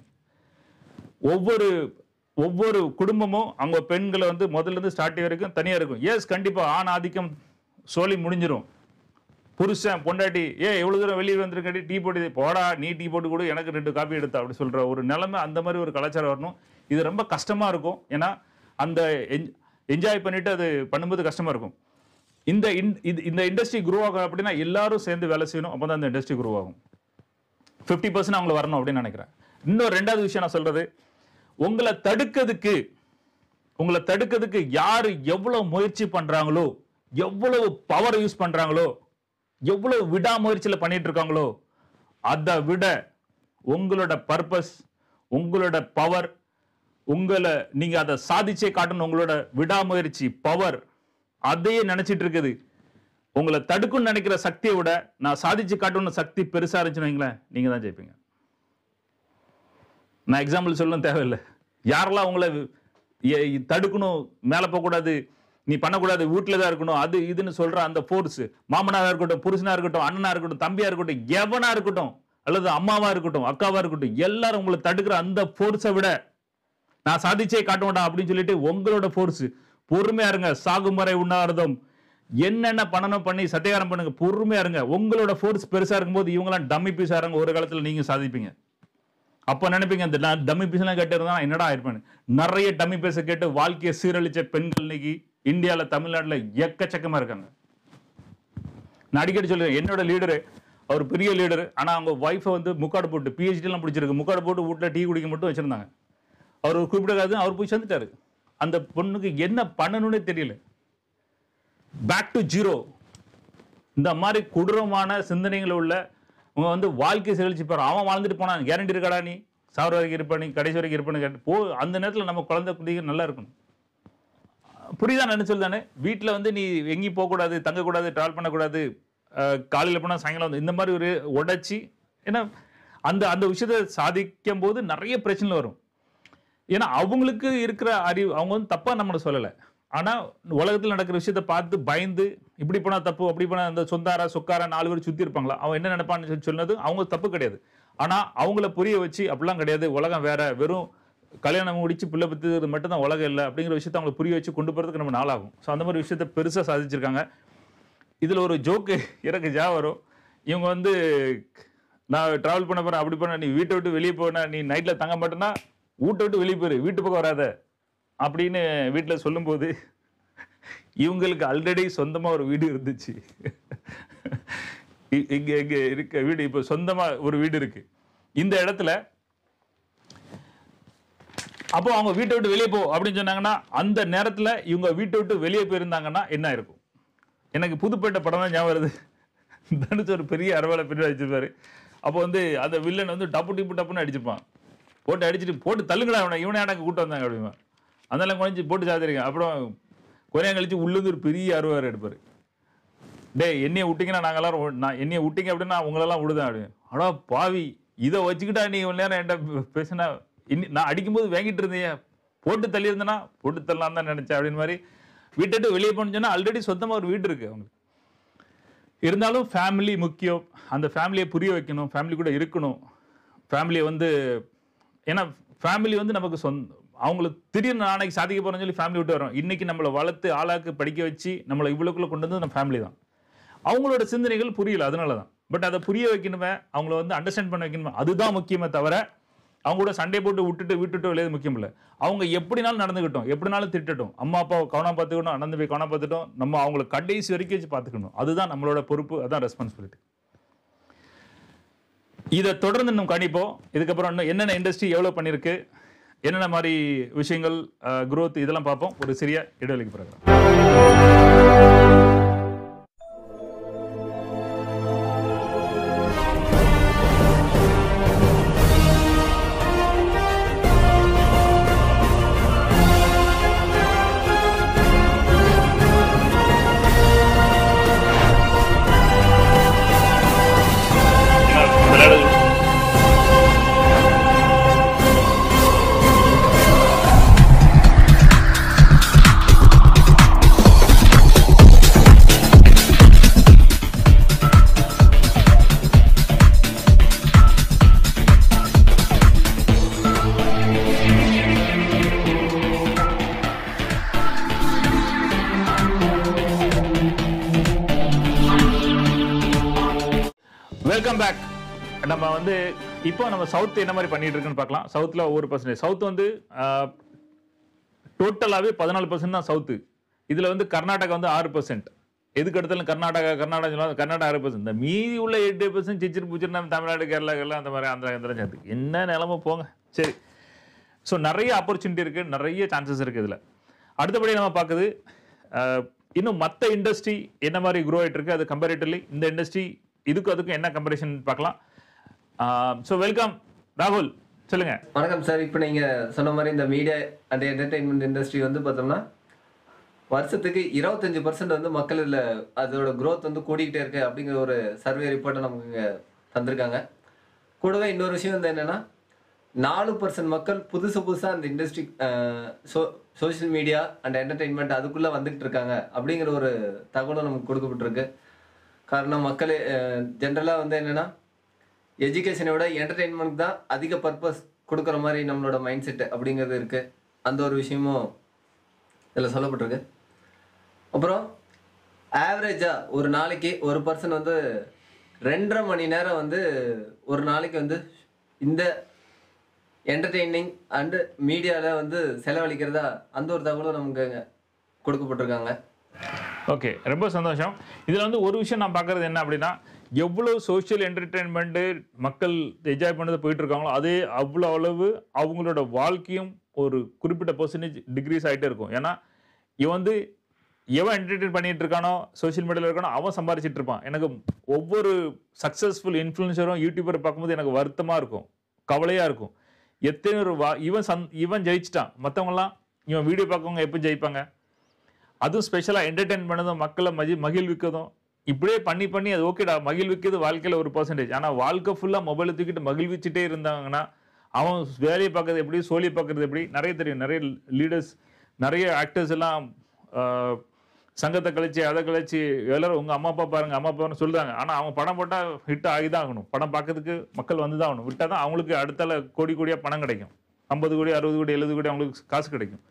ஒவ்வொரு குடும்பமும் அவங்க பெண்களை வந்து முதல்ல இருந்து ஸ்டார்டிங் வரைக்கும் தனியாக இருக்கும். எஸ் கண்டிப்பாக ஆண் ஆதிக்கம் சோழி முடிஞ்சிடும். புருஷன் பொண்டாட்டி எவ்வளோ தூரம் வெளியே வந்துருக்காட்டி டீ போட்டு போடா, நீ டீ போட்டு கூட எனக்கு 2 காப்பி எடுத்தா அப்படி சொல்கிற ஒரு நிலைமை, அந்த மாதிரி ஒரு கலாச்சாரம் வரணும். இது ரொம்ப கஷ்டமாக இருக்கும். ஏன்னா அந்த என்ஜாய் பண்ணிட்டு அது பண்ணும்போது கஷ்டமாக இருக்கும். இந்த இண்டஸ்ட்ரி குரோ ஆகும் அப்படின்னா எல்லாரும் சேர்ந்து வேலை செய்யணும். அப்போ தான் அந்த இண்டஸ்ட்ரி குரோ ஆகும். 50% அவங்களை வரணும் அப்படின்னு நினைக்கிறேன். இன்னும் ரெண்டாவது விஷயம் நான் சொல்றது, உங்களை தடுக்கிறதுக்கு யாரு எவ்வளவு முயற்சி பண்றாங்களோ, எவ்வளவு பவர் யூஸ் பண்றாங்களோ, எவ்வளவு விடாமுயற்சியில பண்ணிட்டு இருக்காங்களோ, அதை விட உங்களோட பர்பஸ், உங்களோட பவர், நீங்க அதை சாதிச்சே காட்டணும், உங்களோட விடாமுயற்சி பவர் அதையே நினைச்சிட்டு இருக்குது. உங்களை தடுக்குன்னு நினைக்கிற சக்தியை விட நான் சாதிச்சு காட்டணும் சக்தி பெருசா இருந்துச்சுன்னு வைங்களேன், நீங்க தான் ஜெயிப்பீங்க. நான் எக்ஸாம்பிள் சொல்லணும் தேவையில்லை. யாரெல்லாம் உங்களை தடுக்கணும், மேல போகக்கூடாது, நீ பண்ணக்கூடாது, வீட்டுல தான் இருக்கணும், அது இதுன்னு சொல்ற அந்த போர்ஸ், மாமனாரா இருக்கட்டும், புருஷனா இருக்கட்டும், அண்ணனா இருக்கட்டும், தம்பியா இருக்கட்டும், எவனா இருக்கட்டும், அல்லது அம்மாவா இருக்கட்டும், அக்காவா இருக்கட்டும், எல்லாரும் உங்களை தடுக்கிற அந்த போர்ஸை விட நான் சாதிச்சே காட்டுவேன்டா அப்படின்னு சொல்லிட்டு உங்களோட போர்ஸ், பொறுமையா இருங்க. சாகும் வரை உண்ணாவிரதம், என்னென்ன பண்ணணும் பண்ணி சத்தியாரம் பண்ணுங்க, பொறுமையா இருங்க. உங்களோட போர்ஸ் பெருசா இருக்கும்போது இவங்கெல்லாம் டம்மி பீஸா இருங்க, ஒரு காலத்துல நீங்க சாதிப்பீங்க. அப்ப நினைப்பீங்க, இந்த டம்மி பீஸ் எல்லாம் கேட்டு இருந்தா என்னடா ஆயிருப்பேன். நிறைய டம்மி பீஸை கேட்டு வாழ்க்கையை சீரழிச்ச பெண்கள் இன்னைக்கு இந்தியால, தமிழ்நாட்டுல எக்கச்சக்கமா இருக்காங்க. நான் அடிக்கடி சொல்லுவேன், என்னோட லீடரு, அவர் பெரிய லீடர், ஆனா அவங்க ஒய்ஃபை வந்து முக்காடு போட்டு, PhD எல்லாம் பிடிச்சிருக்கு, முக்காடு போட்டு வீட்டுல டீ குடிக்க மட்டும் வச்சிருந்தாங்க. அவர் ஒரு குறிப்பிட்ட அவர் போய் சேர்ந்துட்டாரு. அந்த பொண்ணுக்கு என்ன பண்ணணும்னே தெரியல. Back to zero. இந்த மாதிரி கொடூரமான சிந்தனைகள் உள்ள உங்க வந்து வாழ்க்கை செழிச்சு போற, அவன் வாழ்ந்துட்டு போனான், கேரண்டி இருக்காடா நீ சாவர வரைக்கும் இருப்ப, நீ கடைசி வரைக்கும் இருப்பேன்னு கேட்டு போ. அந்த நேரத்தில் நம்ம குழந்தை குடிக்க நல்லா இருக்கணும். புரியுதா நான் என்ன சொல்லுதானே? வீட்டில் வந்து நீ எங்கேயும் போகக்கூடாது, தங்கக்கூடாது, ட்ராவல் பண்ணக்கூடாது, காலையில் போனால் சாயங்காலம் வந்து இந்த மாதிரி ஒரு உடைச்சி, ஏன்னா அந்த அந்த விஷயத்தை சாதிக்கும் போது நிறைய பிரச்சனை வரும். ஏன்னா அவங்களுக்கு இருக்கிற அறிவு, அவங்க வந்து தப்பா நம்மளை சொல்லலை, ஆனா உலகத்தில் நடக்கிற விஷயத்தை பார்த்து பயந்து, இப்படி போனா தப்பு, அப்படி போனா அந்த சொந்தாரா சொக்காரா 4 பேர் சுத்தி இருப்பாங்களா, அவன் என்ன நினைப்பான்னு சொன்னது அவங்க தப்பு கிடையாது. ஆனா அவங்கள புரிய வச்சு அப்படிலாம் கிடையாது, உலகம் வேற, வெறும் கல்யாணம் முடிச்சு பிள்ளை பத்து மட்டும் தான் உலகம் இல்லை அப்படிங்கிற விஷயத்தை அவங்களை புரிய வச்சு கொண்டு போறதுக்கு நம்ம நாளாகும். ஸோ அந்த மாதிரி விஷயத்த பெருசா சாதிச்சிருக்காங்க. இதுல ஒரு ஜோக்கு எனக்கு வரும். இவங்க வந்து நான் டிராவல் பண்ண போறேன், அப்படி பண்ண, நீ வீட்டை விட்டு வெளியே போன, நீ நைட்ல தங்க மாட்டேன்னா வீட்டை விட்டு வெளியே போயிரு, வீட்டு பக்கம் வராத அப்படின்னு வீட்டில் சொல்லும்போது, இவங்களுக்கு ஆல்ரெடி சொந்தமா ஒரு வீடு இருந்துச்சு. இங்க இங்க இருக்க வீடு, இப்ப சொந்தமா ஒரு வீடு இருக்கு இந்த இடத்துல. அப்போ அவங்க வீட்டை விட்டு வெளியே போ அப்படின்னு சொன்னாங்கன்னா, அந்த நேரத்துல இவங்க வீட்டை விட்டு வெளியே போயிருந்தாங்கன்னா என்ன இருக்கும்? எனக்கு புதுப்பேட்டை படம் தான் ஞாபகம் வருது. தனுஷ் ஒரு பெரிய அரவாலை பின்னாடி அடிச்சிருப்பாரு. அப்போ வந்து அந்த வில்லன் வந்து டப்புன்னு அடிச்சிருப்பான். போட்டு அடிச்சுட்டு, போட்டு தள்ளுங்கடா இவனை எனக்கு கூட்டு வந்தாங்க அப்படிமா. அதெல்லாம் குறைஞ்சி போட்டு சாத்திருக்கேன். அப்புறம் கொஞ்சம் கழிச்சு உள்ளுந்து ஒரு பெரிய அருவாரு எடுப்பாரு. டே என்னைய விட்டீங்கன்னா நாங்கள் எல்லாரும், என்னைய விட்டீங்க அப்படின்னா உங்களெல்லாம் விடுதேன் அப்படின்னு. அடா பாவி, இதை வச்சுக்கிட்டா நீ இவ்வளோ நேரம் என்கிட்ட பேசினா, நான் அடிக்கும்போது வாங்கிட்டு இருந்தேன், போட்டு தள்ளி இருந்தேன்னா போட்டு தள்ளலாம் தான் நினைச்சேன் அப்படின்னு மாதிரி. வீட்டு வெளியே போன்னு சொன்னா ஆல்ரெடி சொந்தமாக ஒரு வீடு இருக்கு அவங்களுக்கு. இருந்தாலும் ஃபேமிலி முக்கியம், அந்த ஃபேமிலியை புரிய வைக்கணும், ஃபேமிலி கூட இருக்கணும். ஃபேமிலியை வந்து, ஏன்னா ஃபேமிலி வந்து நமக்கு அவங்களுக்கு திடீர்னு நாளைக்கு சாதிக்க போறோம்னு சொல்லி ஃபேமிலி விட்டு வரோம். இன்னைக்கு நம்மளை வளர்த்து ஆளாக்கு படிக்க வச்சு நம்மளை இவ்வளோக்குள்ள கொண்டு வந்து நம்ம ஃபேமிலி தான். அவங்களோட சிந்தனைகள் புரியல, அதனால தான். பட் அதை புரிய வைக்கணுமே, அவங்கள வந்து அண்டர்ஸ்டாண்ட் பண்ண வைக்கணுமே, அதுதான் முக்கியமே தவிர அவங்க கூட சண்டை போட்டு விட்டுட்டு விளையாது முக்கியம் இல்லை. அவங்க எப்படினாலும் நடந்துக்கிட்டோம், எப்படினாலும் திட்டட்டும், அம்மா அப்பாவை கவனம் பார்த்துக்கணும், அண்ணன் போய் கவனம் பார்த்துட்டோம், நம்ம அவங்களை கடைசி வரைக்கும் வச்சு பார்த்துக்கணும். அதுதான் நம்மளோட பொறுப்பு, அதுதான் ரெஸ்பான்சிபிலிட்டி. இதை தொடர்ந்து இன்னும் கணிப்போம். இதுக்கப்புறம் இன்னும் என்னென்ன இண்டஸ்ட்ரி எவ்வளோ பண்ணியிருக்கு, என்னென்ன மாதிரி விஷயங்கள், growth, இதெல்லாம் பார்ப்போம் ஒரு சிறிய இடைவெளிக்கு பிறகு. Welcome back. நம்ம வந்து இப்போ நம்ம சவுத் என்ன மாதிரி பண்ணிட்டு இருக்குன்னு பார்க்கலாம். சவுத்தில் ஒவ்வொரு பர்சன்டேஜ். சவுத் வந்து டோட்டலாகவே 14% தான் சவுத்து. இதில் வந்து கர்நாடகா வந்து 6%, எதுக்கு எடுத்தாலும் கர்நாடகா சொல்லுவாங்க, கர்நாடகா 60%. இந்த மீதி உள்ள 8% சிச்சிரு பூச்சிரு நம்ம தமிழ்நாடு கேரளா அந்த மாதிரி ஆந்திரா சேர்ந்து என்ன நிலமை போங்க. சரி, ஸோ நிறைய ஆப்பர்ச்சுனிட்டி இருக்குது, நிறைய சான்சஸ் இருக்குது இதில். அடுத்தபடி நம்ம பார்க்குது இன்னும் மற்ற இண்டஸ்ட்ரி என்ன மாதிரி க்ரோ ஆகிட்டு இருக்கு, அது கம்பேரிட்டிவ்லி இந்த இண்டஸ்ட்ரி அதுக்கும் என்ன கம்பேரிஷன் பார்க்கலாம். ஸோ வெல்கம் ராகுல், சொல்லுங்க. வணக்கம் சார். இப்போ நீங்கள் சொன்ன மாதிரி இந்த மீடியா அண்ட் என்டர்டெயின்மெண்ட் இண்டஸ்ட்ரி வந்து பார்த்தோம்னா வருஷத்துக்கு 25% வந்து மக்கள் இதில் அதோட க்ரோத் வந்து கூடிக்கிட்டே இருக்கு அப்படிங்கிற ஒரு சர்வே ரிப்போர்ட்டை நமக்கு இங்கே தந்திருக்காங்க. கூடவே இன்னொரு விஷயம் வந்து என்னென்னா 4% மக்கள் புதுசாக அந்த industry social media and entertainment அதுக்குள்ளே வந்துகிட்டு இருக்காங்க அப்படிங்கிற ஒரு தகவலும் நமக்கு கொடுக்கப்பட்டிருக்கு. காரணம் மக்கள் ஜென்ரலாக வந்து என்னென்னா எஜுகேஷனை விட என்டர்டெயின்மெண்ட் தான் அதிக பர்பஸ் கொடுக்குற மாதிரி நம்மளோட மைண்ட் செட்டு அப்படிங்கிறது இருக்குது. அந்த ஒரு விஷயமும் இதில் சொல்லப்பட்டிருக்கு. அப்புறம் ஆவரேஜாக ஒரு நாளைக்கு ஒரு பர்சன் வந்து 2.5 மணி நேரம் வந்து ஒரு நாளைக்கு வந்து இந்த என்டர்டெய்னிங் அண்டு மீடியாவில் வந்து செலவழிக்கிறதா அந்த ஒரு தகவலும் நமக்கு கொடுக்கப்பட்டிருக்காங்க. ஓகே, ரொம்ப சந்தோஷம். இதில் வந்து ஒரு விஷயம் நான் பார்க்குறது என்ன அப்படின்னா, எவ்வளோ சோஷியல் என்டர்டெயின்மெண்ட்டு மக்கள் என்ஜாய் பண்ணது போயிட்டு இருக்காங்களோ அதே அவ்வளோ அளவு அவங்களோட வாழ்க்கையும் ஒரு குறிப்பிட்ட பர்சன்டேஜ் டிக்ரீஸ் ஆகிட்டே இருக்கும். ஏன்னா இவன் வந்து எவன் என்டர்டெயின் பண்ணிட்டு இருக்கானோ சோஷியல் மீடியாவில் இருக்கானோ அவன் சம்பாரிச்சிட்டு இருப்பான். எனக்கு ஒவ்வொரு சக்ஸஸ்ஃபுல் இன்ஃப்ளூயன்சரும் யூடியூபரை பார்க்கும்போது எனக்கு வருத்தமாக இருக்கும், கவலையாக இருக்கும். எத்தனை ஒரு இவன் ஜெயிச்சிட்டான், மற்றவங்களாம் இவன் வீடியோ பார்க்கவங்க எப்போ ஜெயிப்பாங்க? அதுவும் ஸ்பெஷலாக என்டர்டெயின் பண்ணதும் மக்களை மகிழ்விக்கதும் இப்படியே பண்ணி அது ஓகேடா, மகிழ்விக்கிறது வாழ்க்கையில் ஒரு பர்சன்டேஜ். ஆனால் வாழ்க்கை ஃபுல்லாக மொபைலை தூக்கிட்டு மகிழ்விச்சுட்டே இருந்தாங்கன்னா அவன் வேலையை பார்க்கறது எப்படி, சோழியை பார்க்கறது எப்படி நிறைய தெரியும். நிறைய லீடர்ஸ், நிறைய ஆக்டர்ஸ் எல்லாம் சங்கத்தை கழிச்சு அதை கழிச்சு எல்லாரும் உங்கள் அம்மா அப்பா பாருங்க, அம்மா அப்பான்னு சொல்கிறாங்க. ஆனால் அவங்க படம் போட்டால் ஹிட் ஆகி தான் ஆகணும், படம் பார்க்கறதுக்கு மக்கள் வந்து தான் ஆகணும். விட்டால் தான் அவங்களுக்கு அடுத்தால கோடியாக பணம் கிடைக்கும், 50 கோடி 60 கோடி 70 கோடி அவங்களுக்கு காசு கிடைக்கும்.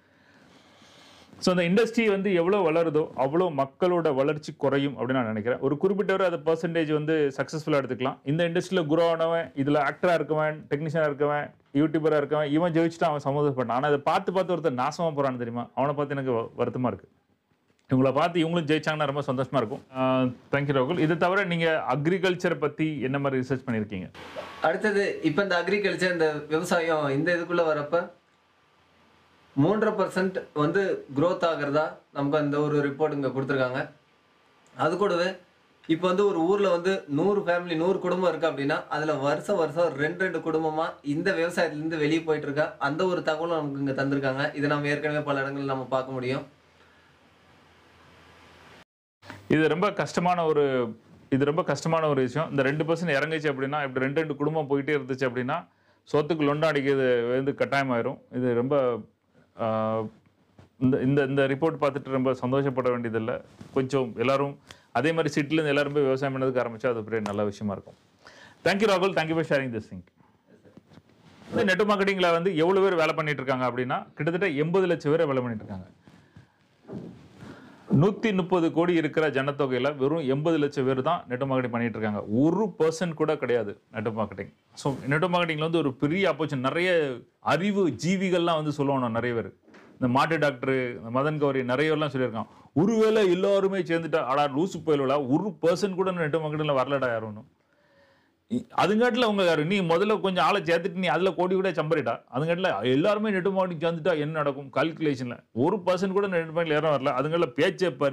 ஸோ அந்த இண்டஸ்ட்ரி வந்து எவ்வளோ வளருதோ அவ்வளோ மக்களோட வளர்ச்சி குறையும் அப்படின்னு நான் நினைக்கிறேன். ஒரு குறிப்பிட்டவரை அதை பர்சன்டேஜ் வந்து சக்ஸஸ்ஃபுல்லாக எடுத்துக்கலாம். இந்த இண்டஸ்ட்ரியில் குரோ ஆனவன், இதில் ஆக்டராக இருக்கவன், டெக்னீஷியனாக இருக்கவன், யூடியூபராக இருக்கவன், இவன் ஜெயிச்சுட்டு அவன் சம்மந்தப்பட்டான். ஆனால் அதை பார்த்து ஒருத்தர் நாசமாக போகிறான்னு தெரியுமா, அவனை பார்த்து எனக்கு வருத்தமாக இருக்குது. இவங்களை பார்த்து இவங்களும் ஜெயிச்சாங்கன்னா ரொம்ப சந்தோஷமாக இருக்கும். தேங்க்யூ ராகுல். இதை தவிர நீங்கள் அக்ரிகல்ச்சரை பற்றி என்ன மாதிரி ரிசர்ச் பண்ணியிருக்கீங்க? அடுத்தது இப்போ இந்த அக்ரிகல்ச்சர் இந்த விவசாயம் இந்த இதுக்குள்ளே வரப்போ 3% வந்து க்ரோத் ஆகிறதா நமக்கு அந்த ஒரு ரிப்போர்ட் இங்கே கொடுத்துருக்காங்க. அது கூடவே இப்போ வந்து ஒரு ஊரில் வந்து 100 ஃபேமிலி 100 குடும்பம் இருக்குது அப்படின்னா அதில் வருஷம் 2 குடும்பமாக இந்த விவசாயத்துலேருந்து வெளியே போயிட்டுருக்கா அந்த ஒரு தகவலும் நமக்கு இங்கே தந்திருக்காங்க. இதை நம்ம ஏற்கனவே பல இடங்களில் நம்ம பார்க்க முடியும். இது ரொம்ப கஷ்டமான ஒரு விஷயம். இந்த 2% இறங்குச்சு அப்படின்னா இப்படி 2 குடும்பம் போயிட்டே இருந்துச்சு அப்படின்னா சொத்துக்கு லொண்டா அடிக்கிறது வந்து கட்டாயமாயிரும். இது ரொம்ப இந்த ரிப்போர்ட் பார்த்துட்டு ரொம்ப சந்தோஷப்பட வேண்டியதில்லை. கொஞ்சம் எல்லாரும் அதே மாதிரி சிட்டிலேருந்து எல்லாரும் போய் விவசாயம் பண்ணதுக்கு ஆரம்பிச்சா அது பெரிய நல்ல விஷயமா இருக்கும். தேங்க்யூ ராகுல், thank you for sharing this thing. இந்த நெட் மார்க்கெட்டிங்கில் வந்து எவ்வளோ பேர் வேலை பண்ணிட்டு இருக்காங்க அப்படின்னா கிட்டத்தட்ட 80 லட்சம் பேர் வேலை பண்ணிட்டு இருக்காங்க. 130 கோடி இருக்கிற ஜனத்தொகையில் வெறும் 80 லட்சம் பேர் தான் நெட் மார்க்கெட்டிங் பண்ணிட்டு இருக்காங்க. 1% கூட கிடையாது நெட் மார்க்கெட்டிங். ஸோ நெட் மார்க்கெட்டிங்கில் வந்து ஒரு பெரிய ஆப்பர்ச்சுனிட்டி. நிறைய அறிவு ஜீவிகள்லாம் வந்து சொல்லுவாங்க. நிறைய பேர் இந்த மாட்டு டாக்டர், இந்த மதன் கௌரி நிறையலாம் சொல்லியிருக்காங்க. ஒருவேளை எல்லாருமே சேர்ந்துட்டா அடா லூசு போயிலா 1% கூட நெட் மார்க்கெட்டிங்கில் வரலடா யாரும். அதுங்காட்டில் அவங்க யாரு, நீ முதல்ல கொஞ்சம் ஆளை சேர்த்துட்டு நீ அதில் கோடி கூட சம்பரிட்டா. அதுங்காட்டில் எல்லாருமே நெட் மார்க்கெட்டிங் சேர்ந்துட்டா என்ன நடக்கும் கால்குலேஷனில் 1% கூட நெட் மார்க்கெட்டில் யாரும் வரல. அதுங்காட்டில் பேச்சேப்பாரு.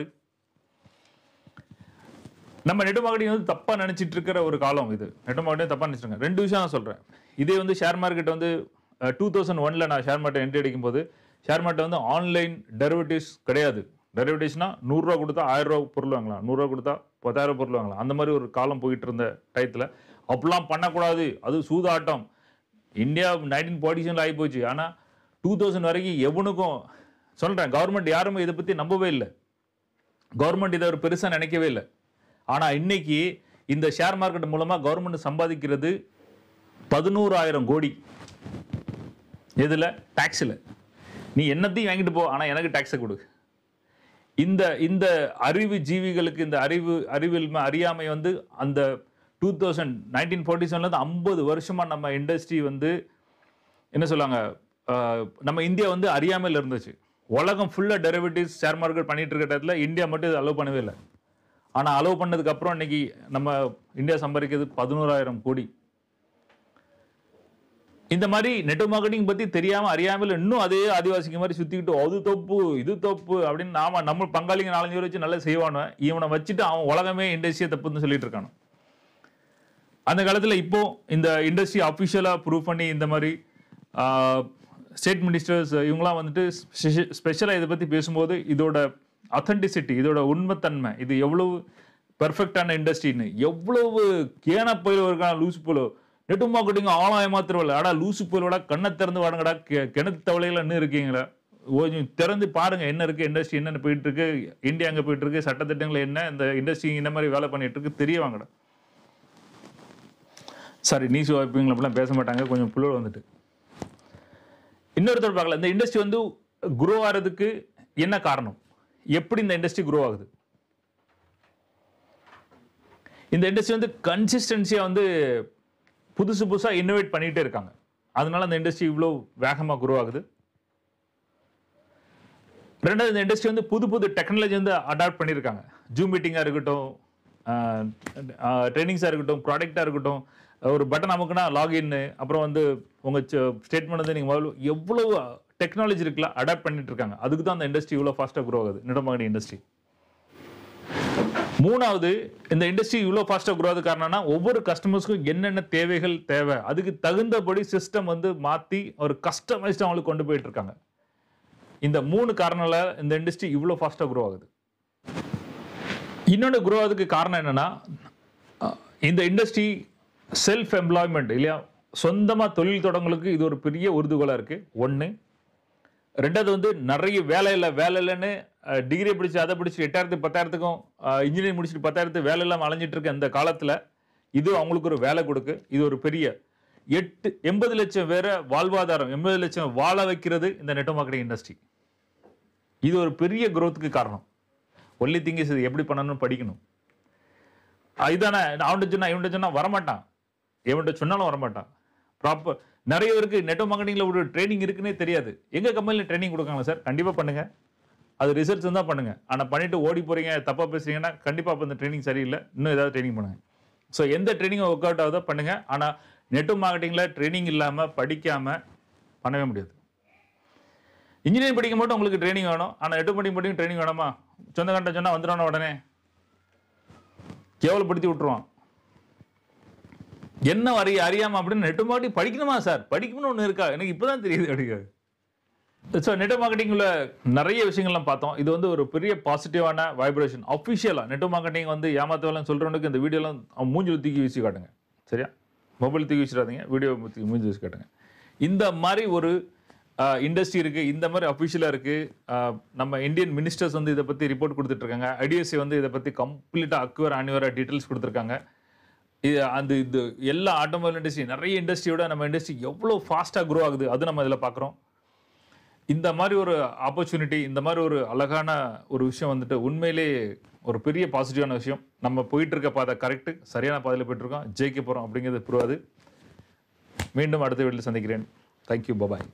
நம்ம நெட் மார்க்கெட்டிங் வந்து தப்பாக நினச்சிட்டு இருக்கிற ஒரு காலம் இது. நெட் மார்க்கெட்டிங் தப்பாக நினச்சிருங்க. 2 விஷயம் நான் சொல்கிறேன். இதே வந்து ஷேர் மார்க்கெட் வந்து 2001 நான் ஷேர் மார்க்கெட் என்ட்ரி அடிக்கும் போது ஷேர் மார்க்கெட் வந்து ஆன்லைன் டெரிவேட்டிவ்ஸ் கிடையாது. டெரிவேட்டிவ்ஸ்னா 100 ரூபா கொடுத்தா 1000 ரூபா பொருள் வாங்கலாம், 100 ரூபா கொடுத்தா 10,000 பொருள் வாங்கலாம். அந்த மாதிரி ஒரு காலம் போயிட்டு இருந்த டயத்தில் அப்படிலாம் பண்ணக்கூடாது, அது சூதாட்டம். இந்தியா 1947 ஆகி போச்சு. ஆனால் 2000 வரைக்கும் எவனுக்கும் சொல்கிறேன், கவர்மெண்ட் யாருமே இதை பற்றி நம்பவே இல்லை. கவர்மெண்ட் இதை ஒரு பெருசாக நினைக்கவே இல்லை. ஆனால் இன்னைக்கு இந்த ஷேர் மார்க்கெட் மூலமாக கவர்மெண்ட் சம்பாதிக்கிறது 11,000 கோடி. எதில்? டாக்ஸில். நீ என்னத்தையும் வாங்கிட்டு போ, ஆனால் எனக்கு டாக்ஸை கொடு. இந்த அறிவு ஜீவிகளுக்கு இந்த அறியாமை வந்து அந்த 1947 50 வருஷமா நம்ம இண்டஸ்ட்ரி வந்து என்ன சொல்லுவாங்க, நம்ம இந்தியா வந்து அறியாமையில் இருந்துச்சு. உலகம் ஃபுல்லாக டெரிவேட்டிவ்ஸ் ஷேர் மார்க்கெட் பண்ணிட்டு இருக்க இடத்துல இந்தியா மட்டும் இதை அலோவ் பண்ணவே இல்லை. ஆனால் அலோவ் பண்ணதுக்கப்புறம் இன்னைக்கு நம்ம இந்தியா சம்பாதிக்கிறது 11,000 கோடி. இந்த மாதிரி நெட்வொர்க் மார்க்கெட்டிங் பற்றி தெரியாமல் அறியாமல் இன்னும் அதே ஆதிவாசிக்கு மாதிரி சுற்றிக்கிட்டு அது தப்பு இது தப்பு அப்படின்னு நம்ம பங்காளிங்க 4-5 பேர் வச்சு நல்லா செய்வானோ, இவனை வச்சுட்டு அவன் உலகமே இண்டஸ்ட்ரியை தப்புன்னு சொல்லிட்டு இருக்கானோ. அந்த காலத்தில் இப்போ இந்த இண்டஸ்ட்ரி அஃபிஷியலாக ப்ரூவ் பண்ணி இந்த மாதிரி ஸ்டேட் மினிஸ்டர்ஸ் இவங்களாம் வந்துட்டு ஸ்பெஷலாக இதை பற்றி பேசும்போது இதோட அத்தென்டிசிட்டி, இதோட உண்மைத்தன்மை, இது எவ்வளவு பெர்ஃபெக்டான இண்டஸ்ட்ரின்னு, எவ்வளவு கேன போயில லூசு போலோ நெட்வொர்க் மார்க்கெட்டிங் ஆழம் ஏமாத்திரவில்லை. ஆடா லூசு போலோட கண்ணை திறந்து வாடுங்கடா, கிணத்து தவளைகள் இன்னும் இருக்கீங்களா, கொஞ்சம் திறந்து பாருங்க என்ன இருக்கு, இண்டஸ்ட்ரி என்னென்ன போயிட்டு இருக்கு, இந்தியா அங்கே போயிட்டு இருக்கு, சட்டத்திட்டங்கள் என்ன, இந்த இண்டஸ்ட்ரி இந்த மாதிரி வேலை பண்ணிட்டு இருக்கு தெரிய வாங்கடா. சாரி நீஸ் வாய்ப்புங்களை அப்படிலாம் பேச மாட்டாங்க, கொஞ்சம் புள்ளோட வந்துட்டு. இன்னொருத்தர் பார்க்கல, இந்த இண்டஸ்ட்ரி வந்து குரோ ஆகிறதுக்கு என்ன காரணம், எப்படி இந்த இண்டஸ்ட்ரி குரோ ஆகுது? இந்த இண்டஸ்ட்ரி வந்து கன்சிஸ்டன்சியா வந்து புதுசாக இன்னோவேட் பண்ணிகிட்டே இருக்காங்க. அதனால அந்த இண்டஸ்ட்ரி இவ்வளோ வேகமாக குரோ ஆகுது. ரெண்டாவது, இந்த இண்டஸ்ட்ரி வந்து புது டெக்னாலஜி வந்து அடாப்ட் பண்ணியிருக்காங்க. ஜூம் மீட்டிங்காக இருக்கட்டும், ட்ரைனிங்ஸாக இருக்கட்டும், ப்ராடக்டாக இருக்கட்டும், ஒரு பட்டன் நமக்குன்னா லாகின், அப்புறம் வந்து உங்கள் ஸ்டேட்மெண்ட் வந்து நீங்கள் முதல்ல எவ்வளோ டெக்னாலஜி இருக்குல்ல அடாப்ட் பண்ணிட்டு இருக்காங்க. அதுக்கு தான் அந்த இண்டஸ்ட்ரி இவ்வளோ ஃபாஸ்ட்டாக குரோ ஆகுது, நெட்வொர்க் மார்க்கெட்டிங் இண்டஸ்ட்ரி. மூணாவது, இந்த இண்டஸ்ட்ரி இவ்வளோ ஃபாஸ்ட்டாக குரோ ஆகுது காரணம்னா ஒவ்வொரு கஸ்டமர்ஸ்க்கும் என்னென்ன தேவைகள் தேவை அதுக்கு தகுந்தபடி சிஸ்டம் வந்து மாற்றி ஒரு கஸ்டமைஸ்டு அவங்களுக்கு கொண்டு போயிட்டு இருக்காங்க. இந்த 3 காரணங்கள இந்த இண்டஸ்ட்ரி இவ்வளோ ஃபாஸ்ட்டாக குரோ ஆகுது. இன்னொன்று குரோ ஆகுதுக்கு காரணம் என்னன்னா, இந்த இண்டஸ்ட்ரி செல்ஃப் எம்ப்ளாய்மெண்ட் இல்லையா, சொந்தமாக தொழில் தொடங்களுக்கு இது ஒரு பெரிய உறுதுகோலாக இருக்குது. ஒன்று. ரெண்டாவது வந்து நிறைய வேலை இல்லைன்னு டிகிரி படிச்சு அதை படிச்சு 8,000 10,000க்கும் இன்ஜினியரிங் முடிச்சுட்டு 10,000 வேலை இல்லாமல் அலைஞ்சிட்டு இருக்க இந்த காலத்தில் இது அவங்களுக்கு ஒரு வேலை கொடுக்கு. இது ஒரு பெரிய 80 லட்சம் பேரை வாழ்வாதாரம், 80 லட்சம் வாழ வைக்கிறது இந்த நெட்வொர்க் மார்க்கெட்டிங் இண்டஸ்ட்ரி. இது ஒரு பெரிய growthக்கு காரணம். ஒன்லி திங் இஸ் எப்படி பண்ணணும்னு படிக்கணும். இதுதானே அவன்கிட்ட சொன்னா வரமாட்டான், எவன்கிட்ட சொன்னாலும் வரமாட்டான். ப்ராப்பர் நிறைய பேருக்கு நெட்வொர்க் மார்க்கெட்டிங்ல ஒரு ட்ரைனிங் இருக்குன்னே தெரியாது. எங்க கம்பெனியில் ட்ரைனிங் கொடுக்காங்க சார், கண்டிப்பாக பண்ணுங்க, அது ரிசல்ட்ஸ் தான் பண்ணுங்க. ஆனால் பண்ணிட்டு ஓடி போறீங்க, தப்பா பேசுறீங்கன்னா கண்டிப்பாக அப்போ இந்த ட்ரைனிங் சரியில்லை, இன்னும் ஏதாவது ட்ரைனிங் பண்ணுங்க. ஸோ எந்த ட்ரைனிங் ஒர்க் அவுட் ஆகுதோ பண்ணுங்க. ஆனால் நெட்வொர்க் மார்க்கெட்டிங்ல ட்ரைனிங் இல்லாமல் படிக்காம பண்ணவே முடியாது. இன்ஜினியரிங் படிக்க மட்டும் உங்களுக்கு ட்ரைனிங் வேணும், ஆனால் நெட்வொர்க் மார்க்கெட்டிங் ட்ரைனிங் வேணாமா? சொந்தக்காரன்ட்ட சொன்னா வந்துடுவான உடனே கேவலப்படுத்தி விட்டுருவான். என்ன அறியாம அப்படின்னு நெட்வொர்க் மார்க்கெட்டிங் படிக்கணுமா சார், படிக்கணும்னு ஒன்று இருக்கா, எனக்கு இப்போதான் தெரியுது அப்படிங்கிறது. ஸோ நெட்வொர்க் மார்க்கெட்டிங்கில் நிறைய விஷயங்கள்லாம் பார்த்தோம். இது வந்து ஒரு பெரிய பாசிட்டிவான வைப்ரேஷன். அஃபிஷியலாக நெட்வொர்க் மார்க்கெட்டிங் வந்து ஏமாத்தவெல்லாம் சொல்கிறவனுக்கு இந்த வீடியோலாம் மூஞ்சில் தூக்கி வீசி காட்டுங்க, சரியா? மொபைல் தூக்கி வீசிடாதீங்க, வீடியோ மூஞ்சி வீசி காட்டுங்க. இந்த மாதிரி ஒரு இண்டஸ்ட்ரி இருக்குது, இந்த மாதிரி அஃபிஷியலாக இருக்குது. நம்ம இந்தியன் மினிஸ்டர்ஸ் வந்து இதை பற்றி ரிப்போர்ட் கொடுத்துட்ருக்காங்க. ஐடிஎஸ்சி வந்து இதை பற்றி கம்ப்ளீட்டாக அக்யூரேட்டாக டீட்டெயில்ஸ் கொடுத்துருக்காங்க. இது எல்லா ஆட்டோமொபைல் இண்டஸ்ட்ரி, நிறைய இண்டஸ்ட்ரியோட நம்ம இண்டஸ்ட்ரி எவ்வளோ ஃபாஸ்ட்டாக க்ரோ ஆகுது அது நம்ம இதில் பார்க்குறோம். இந்த மாதிரி ஒரு ஆப்பர்ச்சுனிட்டி, இந்த மாதிரி ஒரு அழகான ஒரு விஷயம் வந்துட்டு உண்மையிலே ஒரு பெரிய பாசிட்டிவான விஷயம். நம்ம போயிட்டு இருக்க பாதை கரெக்டு, சரியான பாதையில் போயிட்டு இருக்கோம், ஜெயிக்க போகிறோம் அப்படிங்கிறது புரியாது. மீண்டும் அடுத்த வீட்டில் சந்திக்கிறேன். Thank you, bye bye.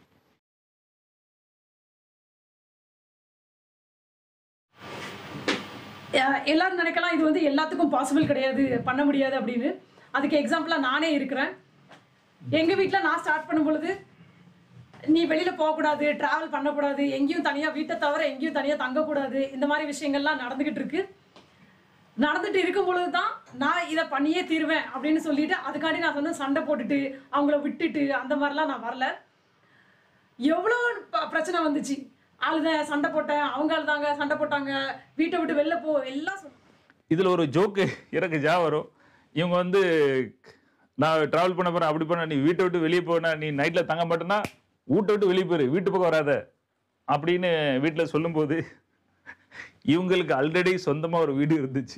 எல்லாரும் நினைக்கலாம் இது வந்து எல்லாத்துக்கும் பாசிபிள் கிடையாது, பண்ண முடியாது அப்படின்னு. அதுக்கு எக்ஸாம்பிளாக நானே இருக்கிறேன். எங்கள் வீட்டில் நான் ஸ்டார்ட் பண்ணும் பொழுது நீ வெளியில் போகக்கூடாது, ட்ராவல் பண்ணக்கூடாது, எங்கேயும் தனியாக, வீட்டை தவிர எங்கேயும் தனியாக தங்கக்கூடாது, இந்த மாதிரி விஷயங்கள்லாம் நடந்துக்கிட்டு இருக்கு. நடந்துட்டு இருக்கும் பொழுது தான் நான் இதை பண்ணியே தீருவேன் அப்படின்னு சொல்லிட்டு அதுக்காண்டி நான் வந்து சண்டை போட்டுட்டு அவங்கள விட்டுட்டு அந்த மாதிரிலாம் நான் வரல. எவ்வளோ பிரச்சனை வந்துச்சு, அழுத, சண்டை போட்டேன், அவங்க அழுதாங்க, சண்டை போட்டாங்க, வீட்டை விட்டு வெளில போ, எல்லாம் இதில் ஒரு ஜோக்கு எனக்கு வரும். இவங்க வந்து நான் ட்ராவல் பண்ண போகிறேன், அப்படி பண்ண, நீ வீட்டை விட்டு வெளியே போனா, நீ நைட்டில் தங்க மாட்டேன்னா வீட்டை விட்டு வெளியே போயிரு, வீட்டு பக்கம் வராத அப்படின்னு வீட்டில் சொல்லும்போது இவங்களுக்கு ஆல்ரெடி சொந்தமாக ஒரு வீடு இருந்துச்சு.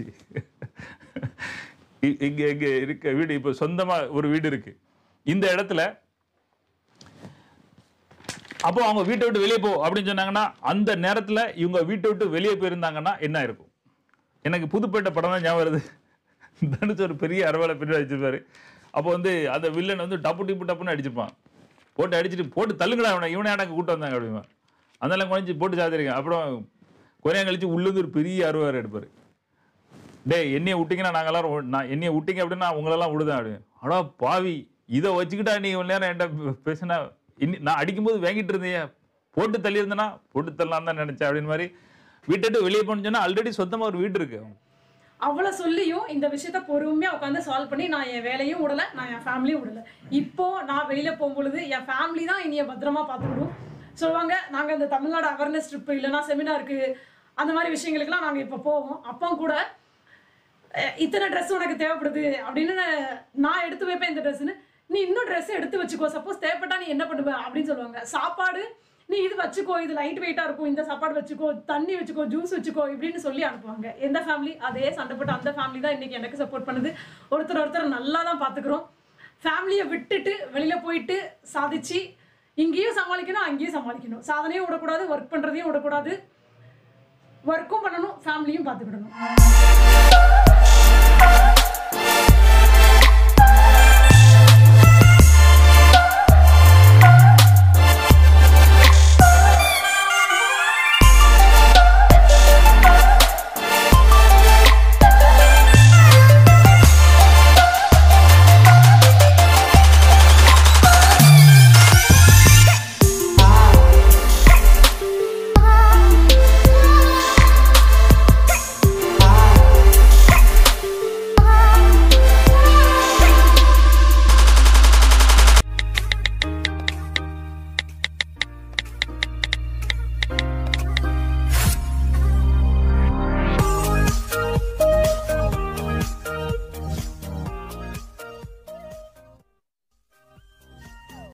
இங்கே இருக்க வீடு இப்போ சொந்தமாக ஒரு வீடு இருக்கு இந்த இடத்துல. அப்போ அவங்க வீட்டை விட்டு வெளியே போ அப்படின்னு சொன்னாங்கன்னா அந்த நேரத்தில் இவங்க வீட்டை விட்டு வெளியே போயிருந்தாங்கன்னா என்ன இருக்கும்? எனக்கு புதுப்பேட்டை படம் தான் ஞாபகம் வருது. தனுஷ் ஒரு பெரிய அரவாலை பின்னாடி அடிச்சிருப்பாரு. அப்போ வந்து அந்த வில்லன் வந்து டப்புன்னு அடிச்சிருப்பான். போட்டு அடிச்சுட்டு போட்டு தள்ளுங்களா இவனை எனக்கு கூட்டம் வந்தாங்க அப்படிமா. அதெல்லாம் குறைஞ்சி போட்டு சாத்திருக்கேன். அப்புறம் கொஞ்சம் கழிச்சு உள்ளேருந்து ஒரு பெரிய அருவாரை எடுப்பார். டேய் என்னைய விட்டிங்கன்னா நாங்கள் எல்லாரும் நான் என்னைய விட்டிங்க அப்படின்னா உங்களெல்லாம் விடுதேன் அப்படின்னு. அடா பாவி, இதை வச்சுக்கிட்டா நீ இவ்வளோ நேரம் என்கிட்ட பேசினா நான் அடிக்கும்போது வாங்கிட்டு இருந்தீங்க, போட்டு தள்ளியிருந்தேன்னா போட்டு தள்ளலாம் தான் நினச்சேன் அப்படின்னு மாதிரி வீட்டு வெளியே போனோம்னா ஆல்ரெடி சொந்தமாக ஒரு வீடு இருக்கு. அவ்வளோ சொல்லியும் இந்த விஷயத்த பொறுமையாக உட்காந்து சால்வ் பண்ணி நான் என் வேலையும் விடலை, நான் என் ஃபேமிலியும் விடலை. இப்போ நான் வெளியில் போகும்பொழுது என் ஃபேமிலி தான் இனிய பத்திரமா பார்த்துக்கணும். சொல்லுவாங்க, நாங்கள் இந்த தமிழ்நாடு அவேர்னஸ் ட்ரிப்பு இல்லைனா செமினாருக்கு அந்த மாதிரி விஷயங்களுக்குலாம் நாங்கள் இப்போ போவோம். அப்போ கூட இத்தனை ட்ரெஸ் உனக்கு தேவைப்படுது அப்படின்னு நான் எடுத்து வைப்பேன். இந்த ட்ரெஸ்ஸுன்னு நீ இன்னும் ட்ரெஸ் எடுத்து வச்சுக்கோ, சப்போஸ் தேவைப்பட்டா நீ என்ன பண்ணுவ அப்படின்னு சொல்லுவாங்க. சாப்பாடு நீ இது வச்சுக்கோ, இது லைட் வெயிட்டாக இருக்கும், இந்த சாப்பாடு வச்சுக்கோ, தண்ணி வச்சுக்கோ, ஜூஸ் வச்சுக்கோ இப்படின்னு சொல்லி அனுப்புவாங்க. எந்த ஃபேமிலி அதே சண்டைப்பட்டு அந்த ஃபேமிலி தான் இன்றைக்கி எனக்கு சப்போர்ட் பண்ணுது. ஒருத்தர் நல்லா தான் பார்த்துக்குறோம். ஃபேமிலியை விட்டுட்டு வெளியில் போயிட்டு சாதிச்சு இங்கேயும் சமாளிக்கணும், அங்கேயும் சமாளிக்கணும். சாதனையும் விடக்கூடாது, ஒர்க் பண்ணுறதையும் விடக்கூடாது, ஒர்க்கும் பண்ணணும், ஃபேமிலியும் பார்த்துக்கிடணும்.